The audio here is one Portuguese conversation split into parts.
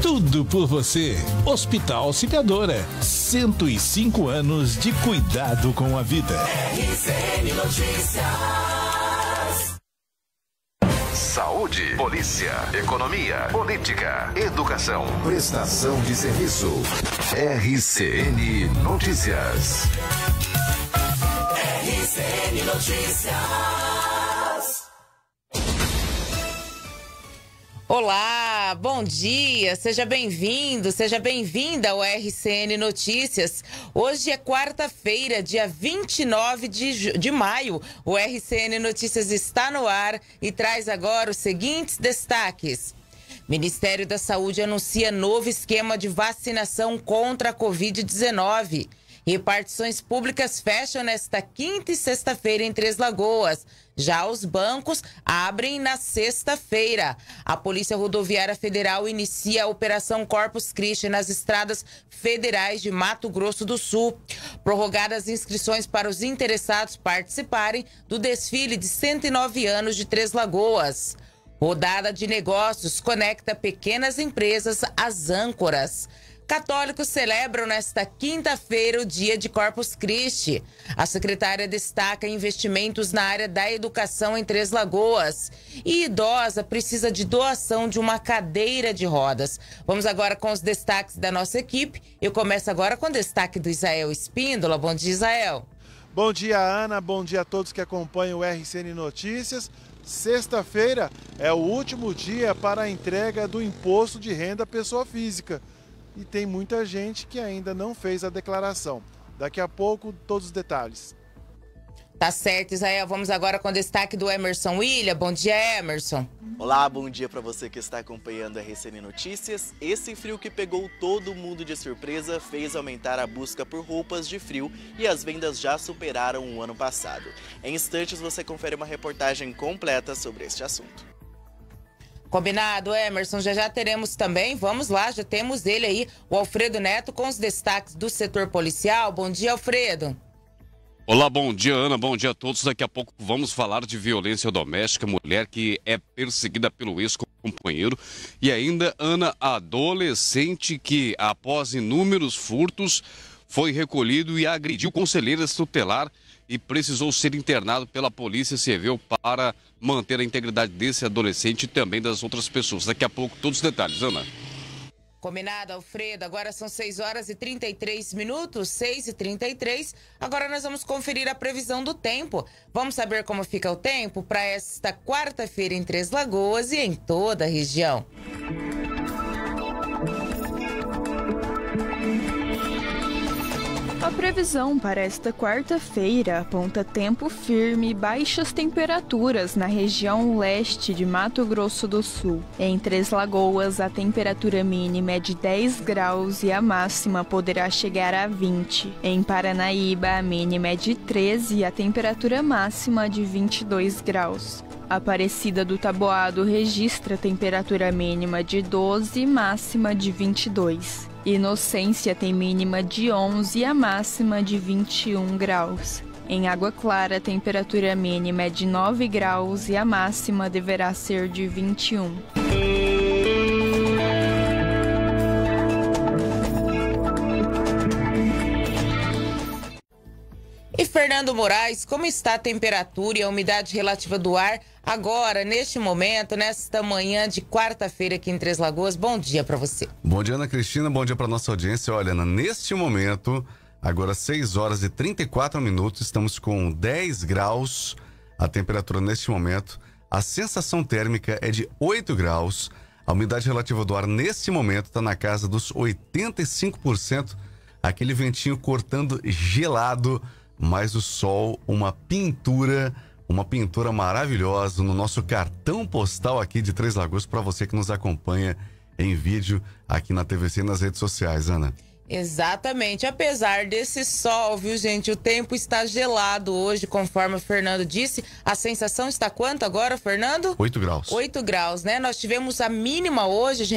Tudo por você. Hospital Auxiliadora. 105 anos de cuidado com a vida. RCN Notícias. Saúde, polícia, economia, política, educação, prestação de serviço. RCN Notícias. RCN Notícias. Olá, bom dia, seja bem-vindo, seja bem-vinda ao RCN Notícias. Hoje é quarta-feira, dia 29 de maio. O RCN Notícias está no ar e traz agora os seguintes destaques. Ministério da Saúde anuncia novo esquema de vacinação contra a Covid-19. Repartições públicas fecham nesta quinta e sexta-feira em Três Lagoas. Já os bancos abrem na sexta-feira. A Polícia Rodoviária Federal inicia a Operação Corpus Christi nas estradas federais de Mato Grosso do Sul. Prorrogadas inscrições para os interessados participarem do desfile de 109 anos de Três Lagoas. Rodada de negócios conecta pequenas empresas às âncoras. Católicos celebram nesta quinta-feira o dia de Corpus Christi. A secretária destaca investimentos na área da educação em Três Lagoas. E idosa precisa de doação de uma cadeira de rodas. Vamos agora com os destaques da nossa equipe. Eu começo agora com o destaque do Isael Espíndola. Bom dia, Isael. Bom dia, Ana. Bom dia a todos que acompanham o RCN Notícias. Sexta-feira é o último dia para a entrega do imposto de renda à pessoa física. E tem muita gente que ainda não fez a declaração. Daqui a pouco, todos os detalhes. Tá certo, Isael. Vamos agora com o destaque do Emerson William. Bom dia, Emerson. Olá, bom dia para você que está acompanhando a RCN Notícias. Esse frio que pegou todo mundo de surpresa fez aumentar a busca por roupas de frio e as vendas já superaram o ano passado. Em instantes você confere uma reportagem completa sobre este assunto. Combinado, Emerson, já teremos também, vamos lá, já temos ele aí, o Alfredo Neto com os destaques do setor policial. Bom dia, Alfredo. Olá, bom dia, Ana, bom dia a todos. Daqui a pouco vamos falar de violência doméstica, mulher que é perseguida pelo ex-companheiro e ainda, Ana, adolescente que após inúmeros furtos foi recolhido e agrediu conselheira tutelar e precisou ser internado pela Polícia Civil para manter a integridade desse adolescente e também das outras pessoas. Daqui a pouco, todos os detalhes, Ana. Combinado, Alfredo. Agora são 6 horas e 33 minutos, 6h33. Agora nós vamos conferir a previsão do tempo. Vamos saber como fica o tempo para esta quarta-feira em Três Lagoas e em toda a região. A previsão para esta quarta-feira aponta tempo firme e baixas temperaturas na região leste de Mato Grosso do Sul. Em Três Lagoas, a temperatura mínima é de 10 graus e a máxima poderá chegar a 20. Em Paranaíba, a mínima é de 13 e a temperatura máxima de 22 graus. Aparecida do Taboado registra temperatura mínima de 12 e máxima de 22. Inocência tem mínima de 11 e a máxima de 21 graus. Em Água Clara, a temperatura mínima é de 9 graus e a máxima deverá ser de 21. E Fernando Moraes, como está a temperatura e a umidade relativa do ar agora, neste momento, nesta manhã de quarta-feira aqui em Três Lagoas? Bom dia para você. Bom dia, Ana Cristina, bom dia para nossa audiência. Olha, Ana, neste momento, agora 6 horas e 34 minutos, estamos com 10 graus, a temperatura neste momento, a sensação térmica é de 8 graus, a umidade relativa do ar neste momento está na casa dos 85%, aquele ventinho cortando gelado, mas o sol, uma pintura maravilhosa no nosso cartão postal aqui de Três Lagoas para você que nos acompanha em vídeo aqui na TVC e nas redes sociais, Ana. Exatamente, apesar desse sol, viu, gente, o tempo está gelado hoje, conforme o Fernando disse. A sensação está quanto agora, Fernando? 8 graus. 8 graus, né? Nós tivemos a mínima hoje, gente,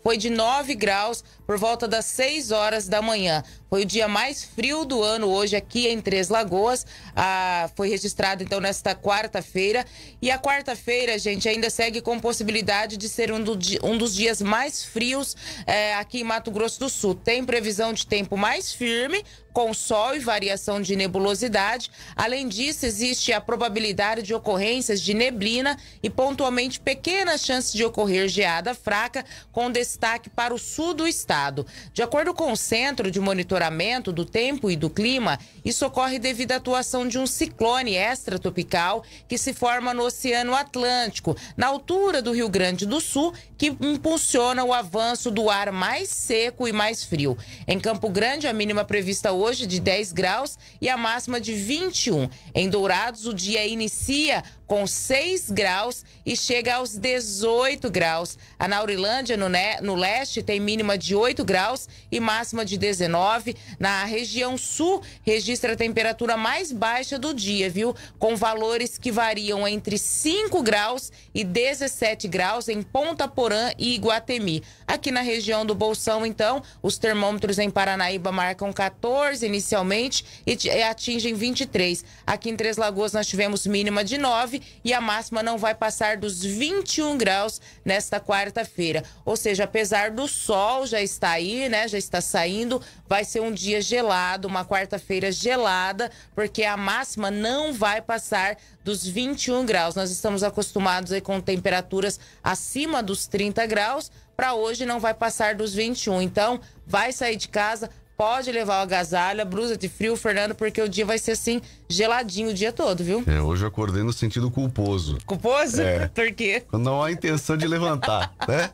foi de 9 graus por volta das 6 horas da manhã. Foi o dia mais frio do ano hoje aqui em Três Lagoas. Foi registrado então nesta quarta-feira. E a quarta-feira, gente, ainda segue com possibilidade de ser um dos dias mais frios aqui em Mato Grosso do Sul. Tem previsão de tempo mais firme, com sol e variação de nebulosidade. Além disso, existe a probabilidade de ocorrências de neblina e pontualmente pequenas chances de ocorrer geada fraca, com destaque para o sul do estado. De acordo com o Centro de Monitoramento do Tempo e do Clima, isso ocorre devido à atuação de um ciclone extratropical que se forma no Oceano Atlântico, na altura do Rio Grande do Sul, que impulsiona o avanço do ar mais seco e mais frio. Em Campo Grande, a mínima prevista hoje de 10 graus e a máxima de 21. Em Dourados, o dia inicia com 6 graus e chega aos 18 graus. A Naurilândia, no leste, tem mínima de 8 graus e máxima de 19. Na região sul, registra a temperatura mais baixa do dia, viu? Com valores que variam entre 5 graus e 17 graus em Ponta Porã e Iguatemi. Aqui na região do Bolsão, então, os termômetros em Paranaíba marcam 14 inicialmente e atingem 23. Aqui em Três Lagoas nós tivemos mínima de 9 e a máxima não vai passar dos 21 graus nesta quarta-feira. Ou seja, apesar do sol já estar aí, né, já está saindo, vai ser um dia gelado, uma quarta-feira gelada, porque a máxima não vai passar dos 21 graus. Nós estamos acostumados aí com temperaturas acima dos 30 graus, para hoje não vai passar dos 21. Então, vai sair de casa, pode levar o agasalho, blusa de frio, Fernando, porque o dia vai ser assim, geladinho o dia todo, viu? Hoje eu acordei no sentido culposo. Culposo? Por quê? Quando não há intenção de levantar, né?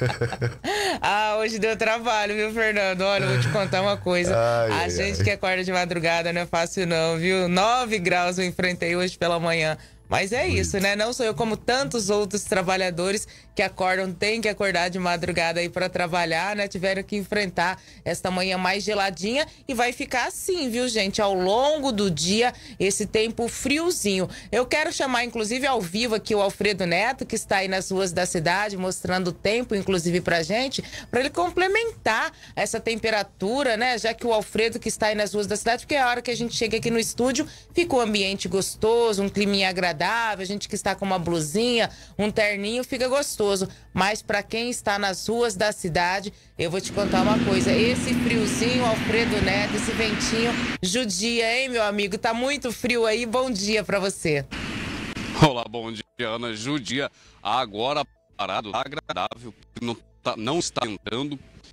Hoje deu trabalho, viu, Fernando? Olha, eu vou te contar uma coisa. A gente que acorda de madrugada não é fácil não, viu? 9 graus eu enfrentei hoje pela manhã. Mas é isso, né? Não sou eu, como tantos outros trabalhadores que acordam, têm que acordar de madrugada aí para trabalhar, né? Tiveram que enfrentar esta manhã mais geladinha e vai ficar assim, viu, gente? Ao longo do dia, esse tempo friozinho. Eu quero chamar, inclusive, ao vivo aqui o Alfredo Neto, que está aí nas ruas da cidade, mostrando o tempo, inclusive, pra gente, para ele complementar essa temperatura, né? Já que o Alfredo que está aí nas ruas da cidade, porque a hora que a gente chega aqui no estúdio, fica um ambiente gostoso, um climinha agradável, a gente que está com uma blusinha, um terninho, fica gostoso. Mas para quem está nas ruas da cidade, eu vou te contar uma coisa, esse friozinho, Alfredo Neto, esse ventinho judia, hein, meu amigo? Tá muito frio aí, bom dia para você. Olá, bom dia, Ana. Judia, agora parado, tá agradável, não está entrando.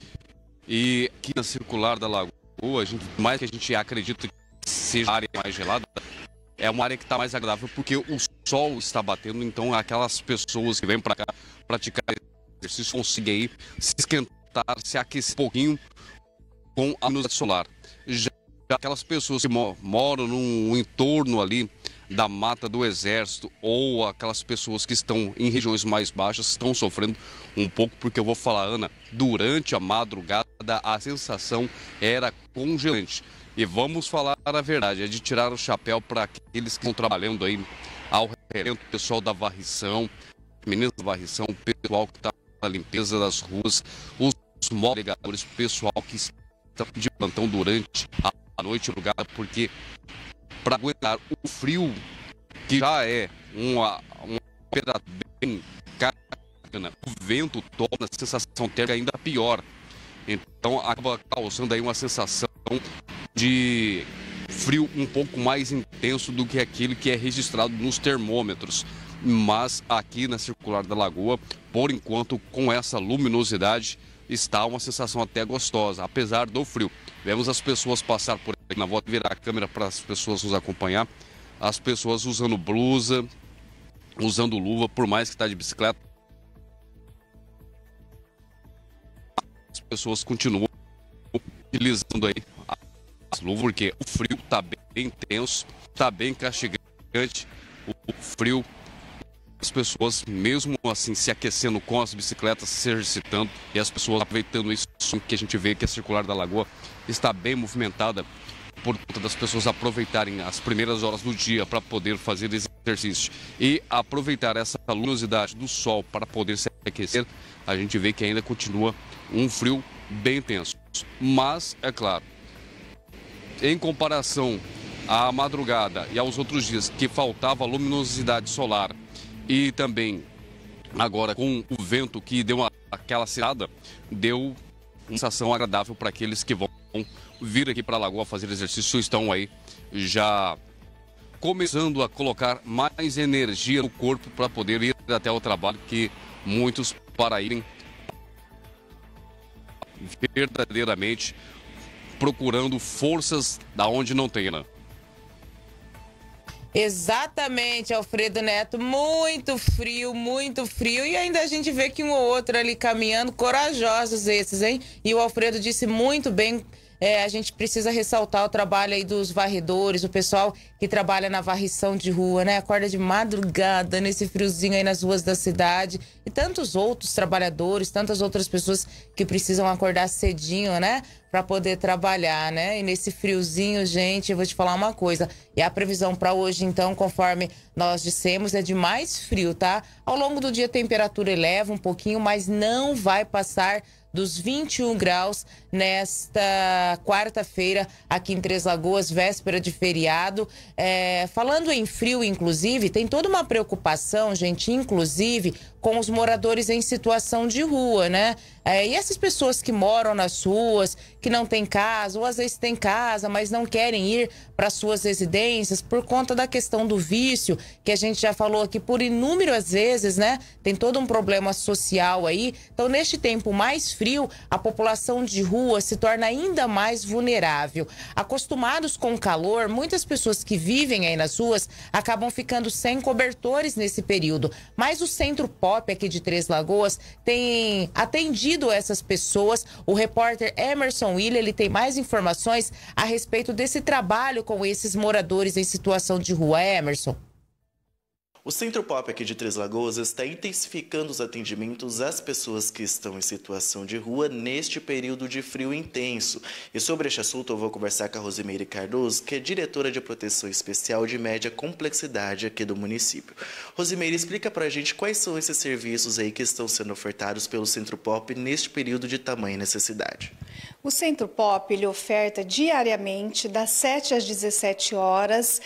E aqui na Circular da Lagoa, mais que a gente acredita que seja a área mais gelada, é uma área que está mais agradável porque o sol está batendo, então aquelas pessoas que vêm para cá praticar exercício conseguem aí se esquentar, se aquecer um pouquinho com a luz solar. Já aquelas pessoas que moram no entorno ali da mata do Exército ou aquelas pessoas que estão em regiões mais baixas estão sofrendo um pouco, porque eu vou falar, Ana, durante a madrugada a sensação era congelante. E vamos falar a verdade, é de tirar o chapéu para aqueles que estão trabalhando aí ao relento, o pessoal da varrição, meninas da varrição, o pessoal que está na limpeza das ruas, os mobiligadores, o pessoal que está de plantão durante a noite, porque para aguentar o frio, que já é uma temperatura bem carregada, o vento torna a sensação térmica ainda pior. Então acaba causando aí uma sensação de frio um pouco mais intenso do que aquele que é registrado nos termômetros. Mas aqui na Circular da Lagoa, por enquanto, com essa luminosidade, está uma sensação até gostosa, apesar do frio. Vemos as pessoas passar por aqui, na volta virar a câmera para as pessoas nos acompanhar, as pessoas usando blusa, usando luva, por mais que está de bicicleta. As pessoas continuam utilizando aí as luvas, porque o frio está bem intenso, está bem castigante, o frio, as pessoas mesmo assim se aquecendo com as bicicletas, se exercitando, e as pessoas aproveitando isso, que a gente vê que a Circular da Lagoa está bem movimentada por conta das pessoas aproveitarem as primeiras horas do dia para poder fazer exercício e aproveitar essa luminosidade do sol para poder se aquecer, a gente vê que ainda continua um frio bem intenso. Mas, é claro, em comparação à madrugada e aos outros dias que faltava luminosidade solar e também agora com o vento que deu aquela cirada, deu uma sensação agradável para aqueles que vão vir aqui para a Lagoa fazer exercício, estão aí já começando a colocar mais energia no corpo para poder ir até o trabalho, que muitos para irem verdadeiramente procurando forças da onde não tem, né? Exatamente, Alfredo Neto, muito frio, e ainda a gente vê que um ou outro ali caminhando, corajosos esses, hein? E o Alfredo disse muito bem, a gente precisa ressaltar o trabalho aí dos varredores, o pessoal que trabalha na varrição de rua, né? Acorda de madrugada nesse friozinho aí nas ruas da cidade, e tantos outros trabalhadores, tantas outras pessoas que precisam acordar cedinho, né? Para poder trabalhar, né? E nesse friozinho, gente, eu vou te falar uma coisa. E a previsão para hoje, então, conforme nós dissemos, é de mais frio, tá? Ao longo do dia a temperatura eleva um pouquinho, mas não vai passar dos 21 graus nesta quarta-feira aqui em Três Lagoas, véspera de feriado. Falando em frio, inclusive, tem toda uma preocupação, gente, inclusive com os moradores em situação de rua, né? E essas pessoas que moram nas ruas, que não têm casa, ou às vezes têm casa, mas não querem ir para suas residências por conta da questão do vício, que a gente já falou aqui por inúmeras vezes, né? Tem todo um problema social aí. Então, neste tempo mais frio, a população de rua se torna ainda mais vulnerável. Acostumados com o calor, muitas pessoas que vivem aí nas ruas acabam ficando sem cobertores nesse período. Mas o Centro Pop aqui de Três Lagoas tem atendido essas pessoas. O repórter Emerson Willian, ele tem mais informações a respeito desse trabalho com esses moradores em situação de rua. Emerson. O Centro Pop aqui de Três Lagoas está intensificando os atendimentos às pessoas que estão em situação de rua neste período de frio intenso. E sobre este assunto eu vou conversar com a Rosimeire Cardoso, que é diretora de proteção especial de média complexidade aqui do município. Rosimeire, explica pra gente quais são esses serviços aí que estão sendo ofertados pelo Centro Pop neste período de tamanha necessidade. O Centro Pop, ele oferta diariamente, das 7 às 17 horas,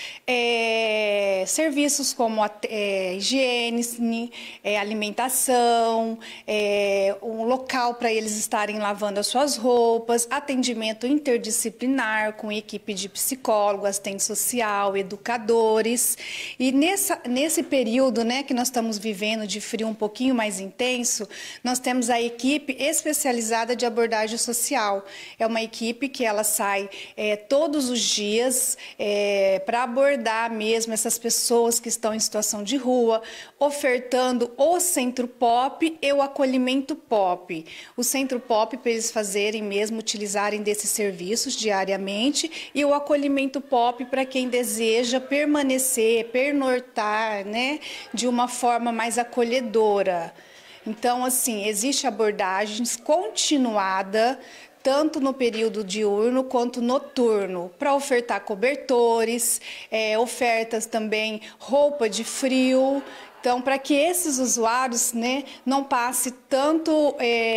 serviços como higiene, alimentação, um local para eles estarem lavando as suas roupas, atendimento interdisciplinar com equipe de psicólogo, assistente social, educadores. E nesse período, né, que nós estamos vivendo de frio um pouquinho mais intenso, nós temos a equipe especializada de abordagem social. É uma equipe que ela sai todos os dias para abordar mesmo essas pessoas que estão em situação de rua, ofertando o Centro Pop e o acolhimento Pop. O Centro Pop para eles fazerem mesmo, utilizarem desses serviços diariamente, e o acolhimento Pop para quem deseja permanecer, pernoitar, né, de uma forma mais acolhedora. Então, assim, existe abordagens continuada, tanto no período diurno quanto noturno, para ofertar cobertores, ofertas também roupa de frio. Então, para que esses usuários, né, não passem tanto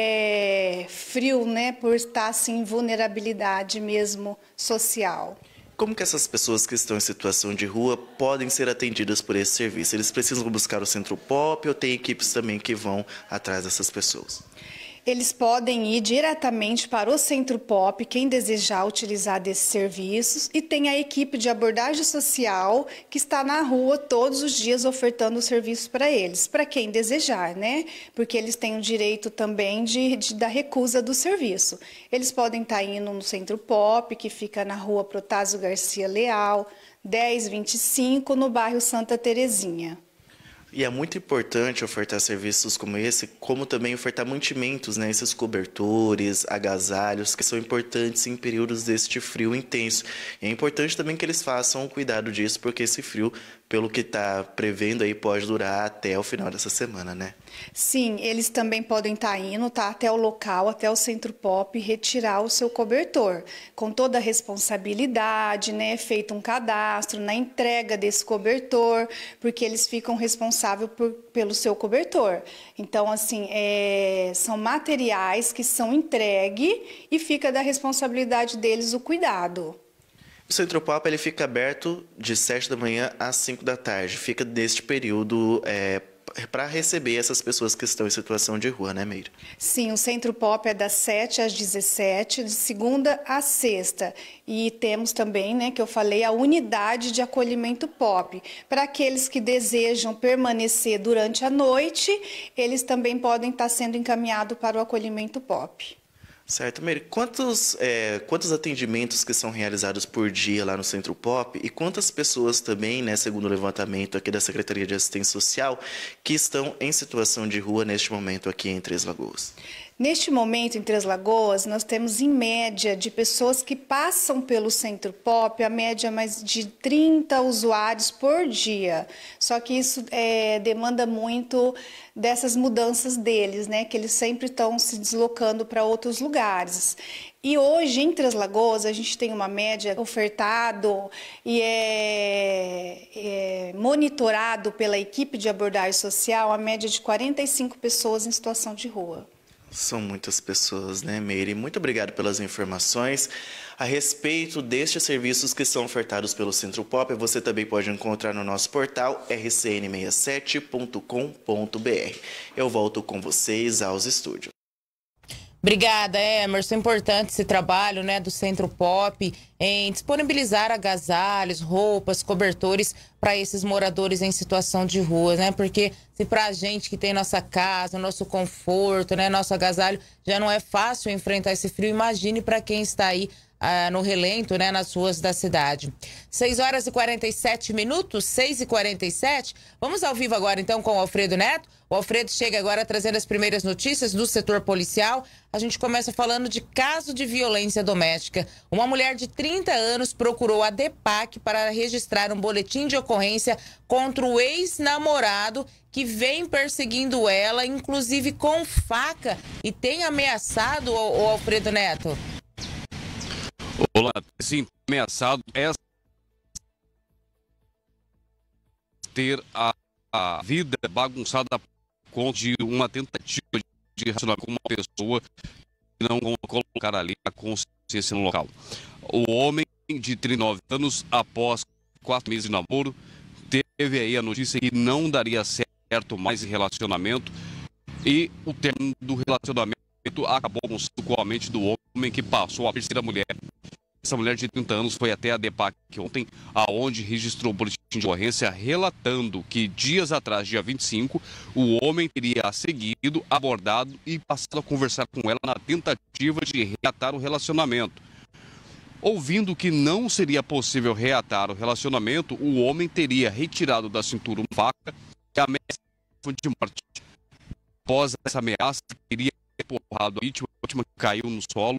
frio, né, por estar assim, em vulnerabilidade mesmo social. Como que essas pessoas que estão em situação de rua podem ser atendidas por esse serviço? Eles precisam buscar o Centro Pop ou tem equipes também que vão atrás dessas pessoas? Eles podem ir diretamente para o Centro Pop, quem desejar utilizar desses serviços, e tem a equipe de abordagem social que está na rua todos os dias ofertando o serviço para eles, para quem desejar, né? Porque eles têm o direito também da recusa do serviço. Eles podem estar indo no Centro Pop, que fica na rua Protásio Garcia Leal, 1025, no bairro Santa Terezinha. E é muito importante ofertar serviços como esse, como também ofertar mantimentos, né? Esses cobertores, agasalhos, que são importantes em períodos deste frio intenso. E é importante também que eles façam o cuidado disso, porque esse frio pelo que está prevendo aí, pode durar até o final dessa semana, né? Sim, eles também podem estar indo, até o local, até o Centro Pop, retirar o seu cobertor, com toda a responsabilidade, né? Feito um cadastro na entrega desse cobertor, porque eles ficam responsáveis pelo seu cobertor. Então, assim, são materiais que são entregues e fica da responsabilidade deles o cuidado. O Centro Pop ele fica aberto de 7 da manhã às 5 da tarde. Fica neste período para receber essas pessoas que estão em situação de rua, né, Meire? Sim, o Centro Pop é das 7 às 17, de segunda a sexta. E temos também, né, que eu falei, a unidade de acolhimento Pop. Para aqueles que desejam permanecer durante a noite, eles também podem estar sendo encaminhados para o acolhimento Pop. Certo, Meire. Quantos atendimentos que são realizados por dia lá no Centro Pop e quantas pessoas também, né, segundo o levantamento aqui da Secretaria de Assistência Social, que estão em situação de rua neste momento aqui em Três Lagoas? Neste momento, em Três Lagoas, nós temos em média de pessoas que passam pelo Centro Pop, a média mais de 30 usuários por dia. Só que isso demanda muito dessas mudanças deles, né? Que eles sempre estão se deslocando para outros lugares. E hoje, em Três Lagoas, a gente tem uma média ofertado e monitorado pela equipe de abordagem social, a média de 45 pessoas em situação de rua. São muitas pessoas, né, Meire? Muito obrigado pelas informações. A respeito destes serviços que são ofertados pelo Centro Pop, você também pode encontrar no nosso portal rcn67.com.br. Eu volto com vocês aos estúdios. Obrigada, Emerson. Importante esse trabalho, né, do Centro Pop em disponibilizar agasalhos, roupas, cobertores para esses moradores em situação de rua, né? Porque se para a gente que tem nossa casa, nosso conforto, né, nosso agasalho, já não é fácil enfrentar esse frio, imagine para quem está aí no relento, né, nas ruas da cidade. 6h47, 6h47. Vamos ao vivo agora, então, com o Alfredo Neto. O Alfredo chega agora trazendo as primeiras notícias do setor policial. A gente começa falando de caso de violência doméstica. Uma mulher de 30 anos procurou a DEPAC para registrar um boletim de ocorrência contra o ex-namorado que vem perseguindo ela, inclusive com faca, e tem ameaçado o Alfredo Neto. Olá, sim, ameaçado é ter a vida bagunçada com de uma tentativa de relacionamento com uma pessoa que não colocar ali a consciência no local. O homem de 39 anos, após 4 meses de namoro, teve aí a notícia que não daria certo mais em relacionamento e o término do relacionamento acabou com a mente do homem que passou a terceira mulher. Essa mulher de 30 anos foi até a DEPAC ontem, aonde registrou o boletim de ocorrência relatando que dias atrás, dia 25, o homem teria seguido, abordado e passado a conversar com ela na tentativa de reatar o relacionamento. Ouvindo que não seria possível reatar o relacionamento, o homem teria retirado da cintura uma faca e a ameaça de morte. Após essa ameaça, teria empurrado a vítima que caiu no solo.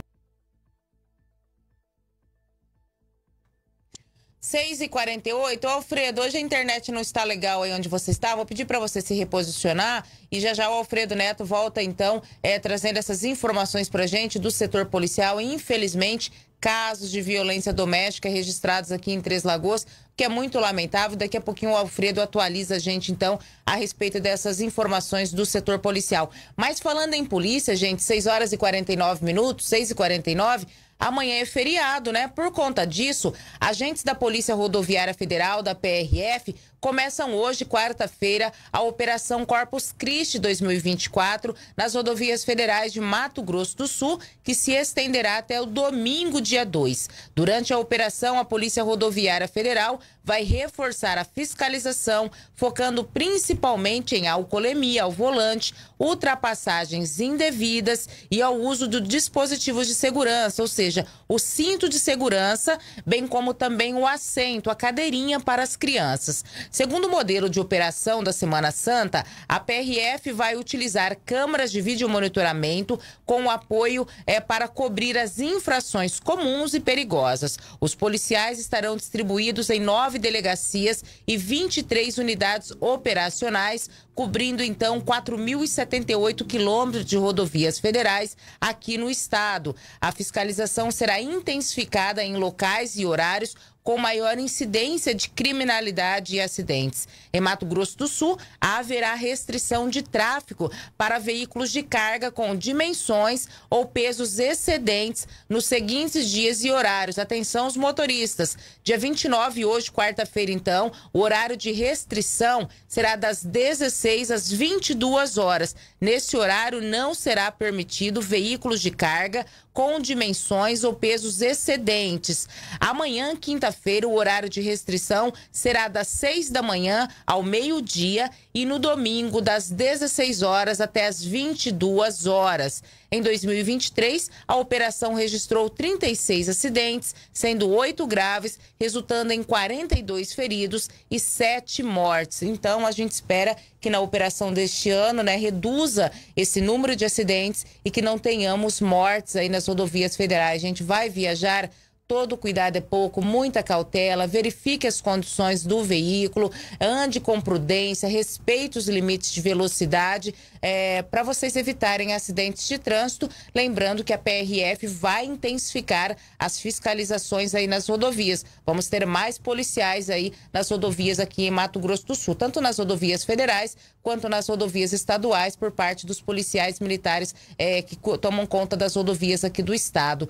6h48, Alfredo, hoje a internet não está legal aí onde você está, vou pedir para você se reposicionar e já o Alfredo Neto volta então trazendo essas informações pra gente do setor policial. Infelizmente, casos de violência doméstica registrados aqui em Três Lagoas, que é muito lamentável. Daqui a pouquinho o Alfredo atualiza a gente então a respeito dessas informações do setor policial. Mas falando em polícia, gente, 6h49, 6h49, amanhã é feriado, né? Por conta disso, agentes da Polícia Rodoviária Federal, da PRF, começam hoje, quarta-feira, a Operação Corpus Christi 2024 nas rodovias federais de Mato Grosso do Sul, que se estenderá até o domingo, dia 2. Durante a operação, a Polícia Rodoviária Federal vai reforçar a fiscalização, focando principalmente em alcoolemia ao volante, ultrapassagens indevidas e ao uso de dispositivos de segurança, ou seja, o cinto de segurança, bem como também o assento, a cadeirinha para as crianças. Segundo o modelo de operação da Semana Santa, a PRF vai utilizar câmeras de videomonitoramento com apoio para cobrir as infrações comuns e perigosas. Os policiais estarão distribuídos em 9 delegacias e 23 unidades operacionais, cobrindo então 4.078 quilômetros de rodovias federais aqui no estado. A fiscalização será intensificada em locais e horários com maior incidência de criminalidade e acidentes. Em Mato Grosso do Sul, haverá restrição de tráfego para veículos de carga com dimensões ou pesos excedentes nos seguintes dias e horários. Atenção, os motoristas. Dia 29, hoje, quarta-feira, então, o horário de restrição será das 16 às 22 horas. Nesse horário, não será permitido veículos de carga com dimensões ou pesos excedentes. Amanhã, quinta-feira, o horário de restrição será das 6 da manhã ao meio-dia e no domingo das 16 horas até as 22 horas. Em 2023, a operação registrou 36 acidentes, sendo 8 graves, resultando em 42 feridos e 7 mortes. Então, a gente espera que na operação deste ano, reduza esse número de acidentes e que não tenhamos mortes aí nas rodovias federais. A gente vai viajar, todo cuidado é pouco, muita cautela, verifique as condições do veículo, ande com prudência, respeite os limites de velocidade, para vocês evitarem acidentes de trânsito. Lembrando que a PRF vai intensificar as fiscalizações aí nas rodovias. Vamos ter mais policiais aí nas rodovias aqui em Mato Grosso do Sul, tanto nas rodovias federais quanto nas rodovias estaduais, por parte dos policiais militares que tomam conta das rodovias aqui do estado.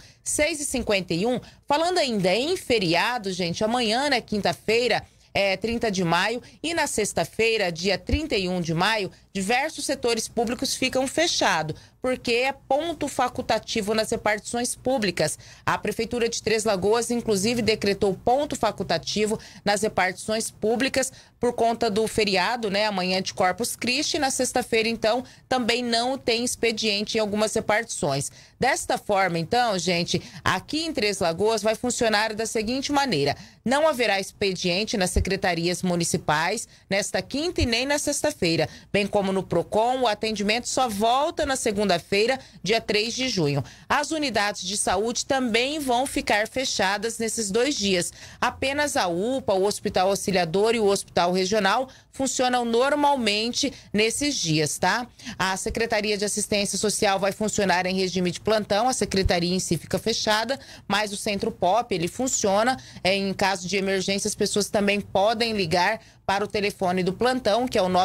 6h51, falando ainda em feriado, gente, amanhã, quinta-feira, 30 de maio, e na sexta-feira, dia 31 de maio, diversos setores públicos ficam fechados, porque é ponto facultativo nas repartições públicas. A Prefeitura de Três Lagoas, inclusive, decretou ponto facultativo nas repartições públicas por conta do feriado, amanhã de Corpus Christi. Na sexta-feira, então, também não tem expediente em algumas repartições. Desta forma, então, gente, aqui em Três Lagoas vai funcionar da seguinte maneira: não haverá expediente nas secretarias municipais nesta quinta e nem na sexta-feira, bem como no PROCON. O atendimento só volta na segunda-feira, dia 3 de junho. As unidades de saúde também vão ficar fechadas nesses 2 dias. Apenas a UPA, o Hospital Auxiliador e o Hospital Regional funcionam normalmente nesses dias, tá? A Secretaria de Assistência Social vai funcionar em regime de plantão, a secretaria em si fica fechada, mas o Centro POP, ele funciona. Em caso de emergência, as pessoas também podem ligar para o telefone do plantão, que é o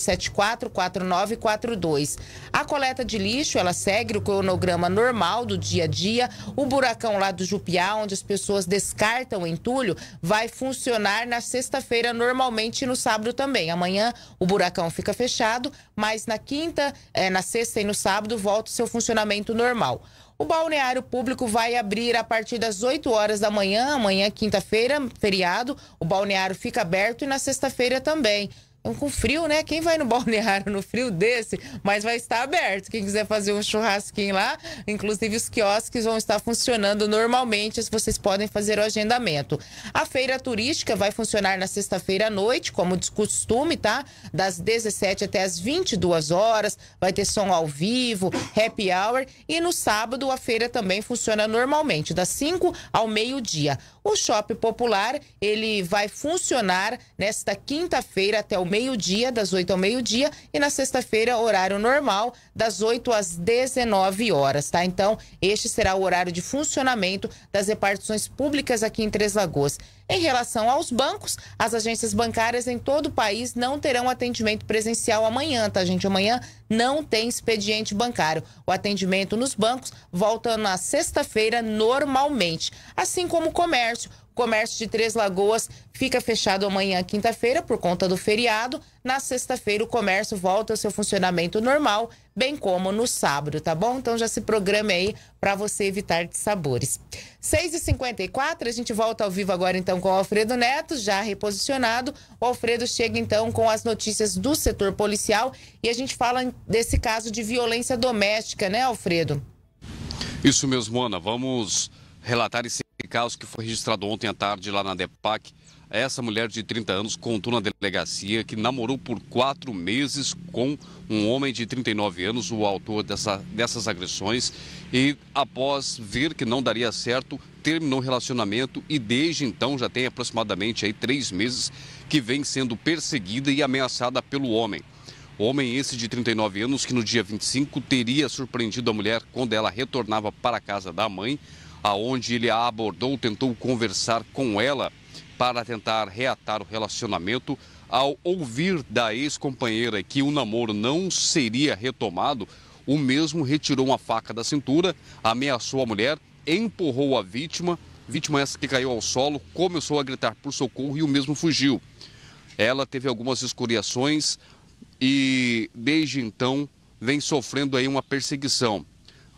9274-4942. A coleta de lixo, ela segue o cronograma normal do dia a dia. O buracão lá do Jupiá, onde as pessoas descartam entulho, vai funcionar na sexta-feira normalmente e no sábado também. Amanhã o buracão fica fechado, mas na quinta, na sexta e no sábado volta o seu funcionamento normal. O balneário público vai abrir a partir das 8 horas da manhã. Amanhã, quinta-feira, feriado, o balneário fica aberto e na sexta-feira também. Com frio, Quem vai no balneário no frio desse? Mas vai estar aberto. Quem quiser fazer um churrasquinho lá, inclusive os quiosques vão estar funcionando normalmente, vocês podem fazer o agendamento. A feira turística vai funcionar na sexta-feira à noite, como de costume, tá? Das 17 até as 22 horas, vai ter som ao vivo, happy hour, e no sábado a feira também funciona normalmente, das 5 ao meio-dia. O Shopping Popular, ele vai funcionar nesta quinta-feira até o meio-dia, das 8 ao meio-dia, e na sexta-feira, horário normal, das 8 às 19 horas, tá? Então, este será o horário de funcionamento das repartições públicas aqui em Três Lagoas. Em relação aos bancos, as agências bancárias em todo o país não terão atendimento presencial amanhã, tá, gente? Amanhã não tem expediente bancário. O atendimento nos bancos volta na sexta-feira normalmente, assim como o comércio. O comércio de Três Lagoas fica fechado amanhã, quinta-feira, por conta do feriado. Na sexta-feira, o comércio volta ao seu funcionamento normal, bem como no sábado, tá bom? Então já se programe aí para você evitar dissabores. 6h54, a gente volta ao vivo agora então com o Alfredo Neto, já reposicionado. O Alfredo chega então com as notícias do setor policial e a gente fala desse caso de violência doméstica, Alfredo? Isso mesmo, Ana. Vamos relatar esse caso que foi registrado ontem à tarde lá na DEPAC, essa mulher de 30 anos contou na delegacia que namorou por 4 meses com um homem de 39 anos, o autor dessas agressões, e após ver que não daria certo, terminou o relacionamento e desde então já tem aproximadamente aí 3 meses que vem sendo perseguida e ameaçada pelo homem. O homem esse de 39 anos que no dia 25 teria surpreendido a mulher quando ela retornava para a casa da mãe, aonde ele a abordou, tentou conversar com ela para tentar reatar o relacionamento. Ao ouvir da ex-companheira que o namoro não seria retomado, o mesmo retirou uma faca da cintura, ameaçou a mulher, empurrou a vítima essa que caiu ao solo, começou a gritar por socorro e o mesmo fugiu. Ela teve algumas escoriações e desde então vem sofrendo aí uma perseguição.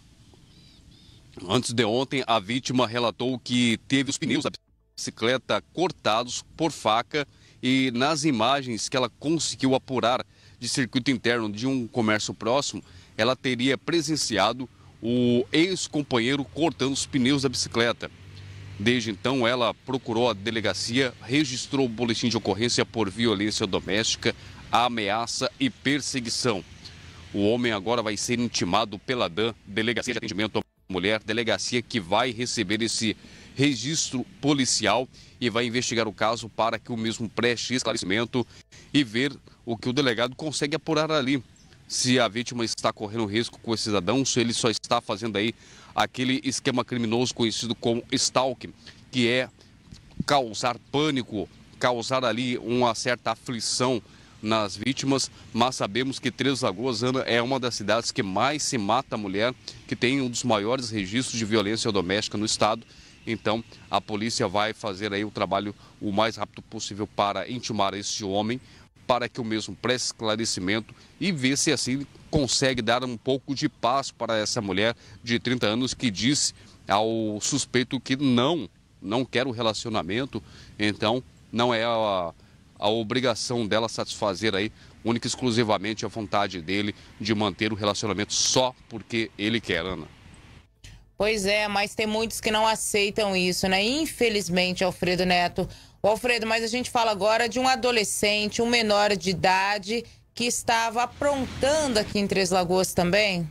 Antes de ontem, a vítima relatou que teve os pneus da bicicleta cortados por faca e nas imagens que ela conseguiu apurar de circuito interno de um comércio próximo, ela teria presenciado o ex-companheiro cortando os pneus da bicicleta. Desde então, ela procurou a delegacia, registrou o boletim de ocorrência por violência doméstica, ameaça e perseguição. O homem agora vai ser intimado pela DAM, Delegacia de Atendimento à Mulher, delegacia que vai receber esse registro policial e vai investigar o caso para que o mesmo preste esclarecimento e ver o que o delegado consegue apurar ali. Se a vítima está correndo risco com esse cidadão, se ele só está fazendo aí aquele esquema criminoso conhecido como stalking, que é causar pânico, causar ali uma certa aflição nas vítimas, mas sabemos que Três Lagoas, Ana, é uma das cidades que mais se mata a mulher, que tem um dos maiores registros de violência doméstica no estado. Então, a polícia vai fazer aí o trabalho o mais rápido possível para intimar esse homem, para que o mesmo preste esclarecimento e ver se assim consegue dar um pouco de paz para essa mulher de 30 anos que disse ao suspeito que não quer o relacionamento. Então, não é a obrigação dela satisfazer aí única e exclusivamente a vontade dele de manter o relacionamento só porque ele quer, Ana. Pois é, mas tem muitos que não aceitam isso, né? Infelizmente, Alfredo Neto. Alfredo, mas a gente fala agora de um adolescente, um menor de idade, que estava aprontando aqui em Três Lagoas também.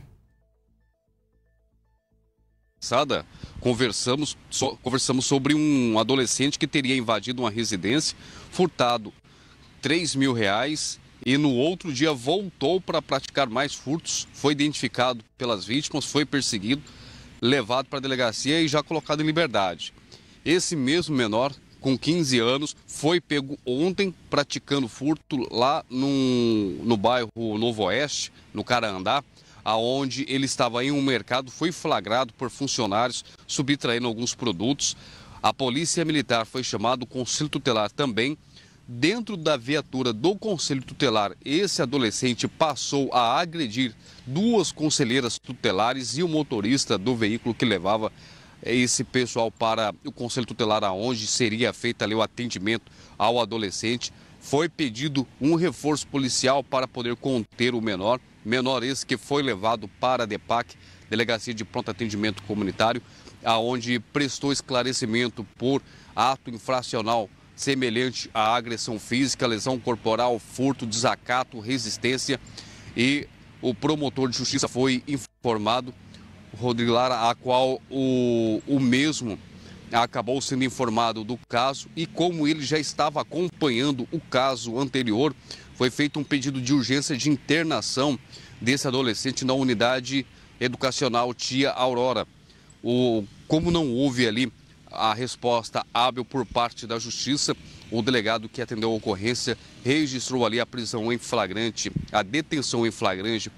Conversamos sobre um adolescente que teria invadido uma residência, furtado R$3.000 e no outro dia voltou para praticar mais furtos, foi identificado pelas vítimas, foi perseguido, levado para a delegacia e já colocado em liberdade. Esse mesmo menor, com 15 anos, foi pego ontem praticando furto lá no bairro Novo Oeste, no Carandá, aonde ele estava em um mercado, foi flagrado por funcionários subtraindo alguns produtos. A polícia militar foi chamada, o conselho tutelar também. Dentro da viatura do conselho tutelar, esse adolescente passou a agredir 2 conselheiras tutelares e o motorista do veículo que levava esse pessoal para o conselho tutelar, aonde seria feito ali o atendimento ao adolescente. Foi pedido um reforço policial para poder conter o menor esse que foi levado para a DEPAC, Delegacia de Pronto Atendimento Comunitário, aonde prestou esclarecimento por ato infracional semelhante à agressão física, lesão corporal, furto, desacato, resistência, e o promotor de justiça foi informado, Rodrigo Lara, a qual o mesmo acabou sendo informado do caso e como ele já estava acompanhando o caso anterior, foi feito um pedido de urgência de internação desse adolescente na unidade educacional Tia Aurora. Como não houve ali a resposta hábil por parte da Justiça, o delegado que atendeu a ocorrência registrou ali a prisão em flagrante, a detenção em flagrante,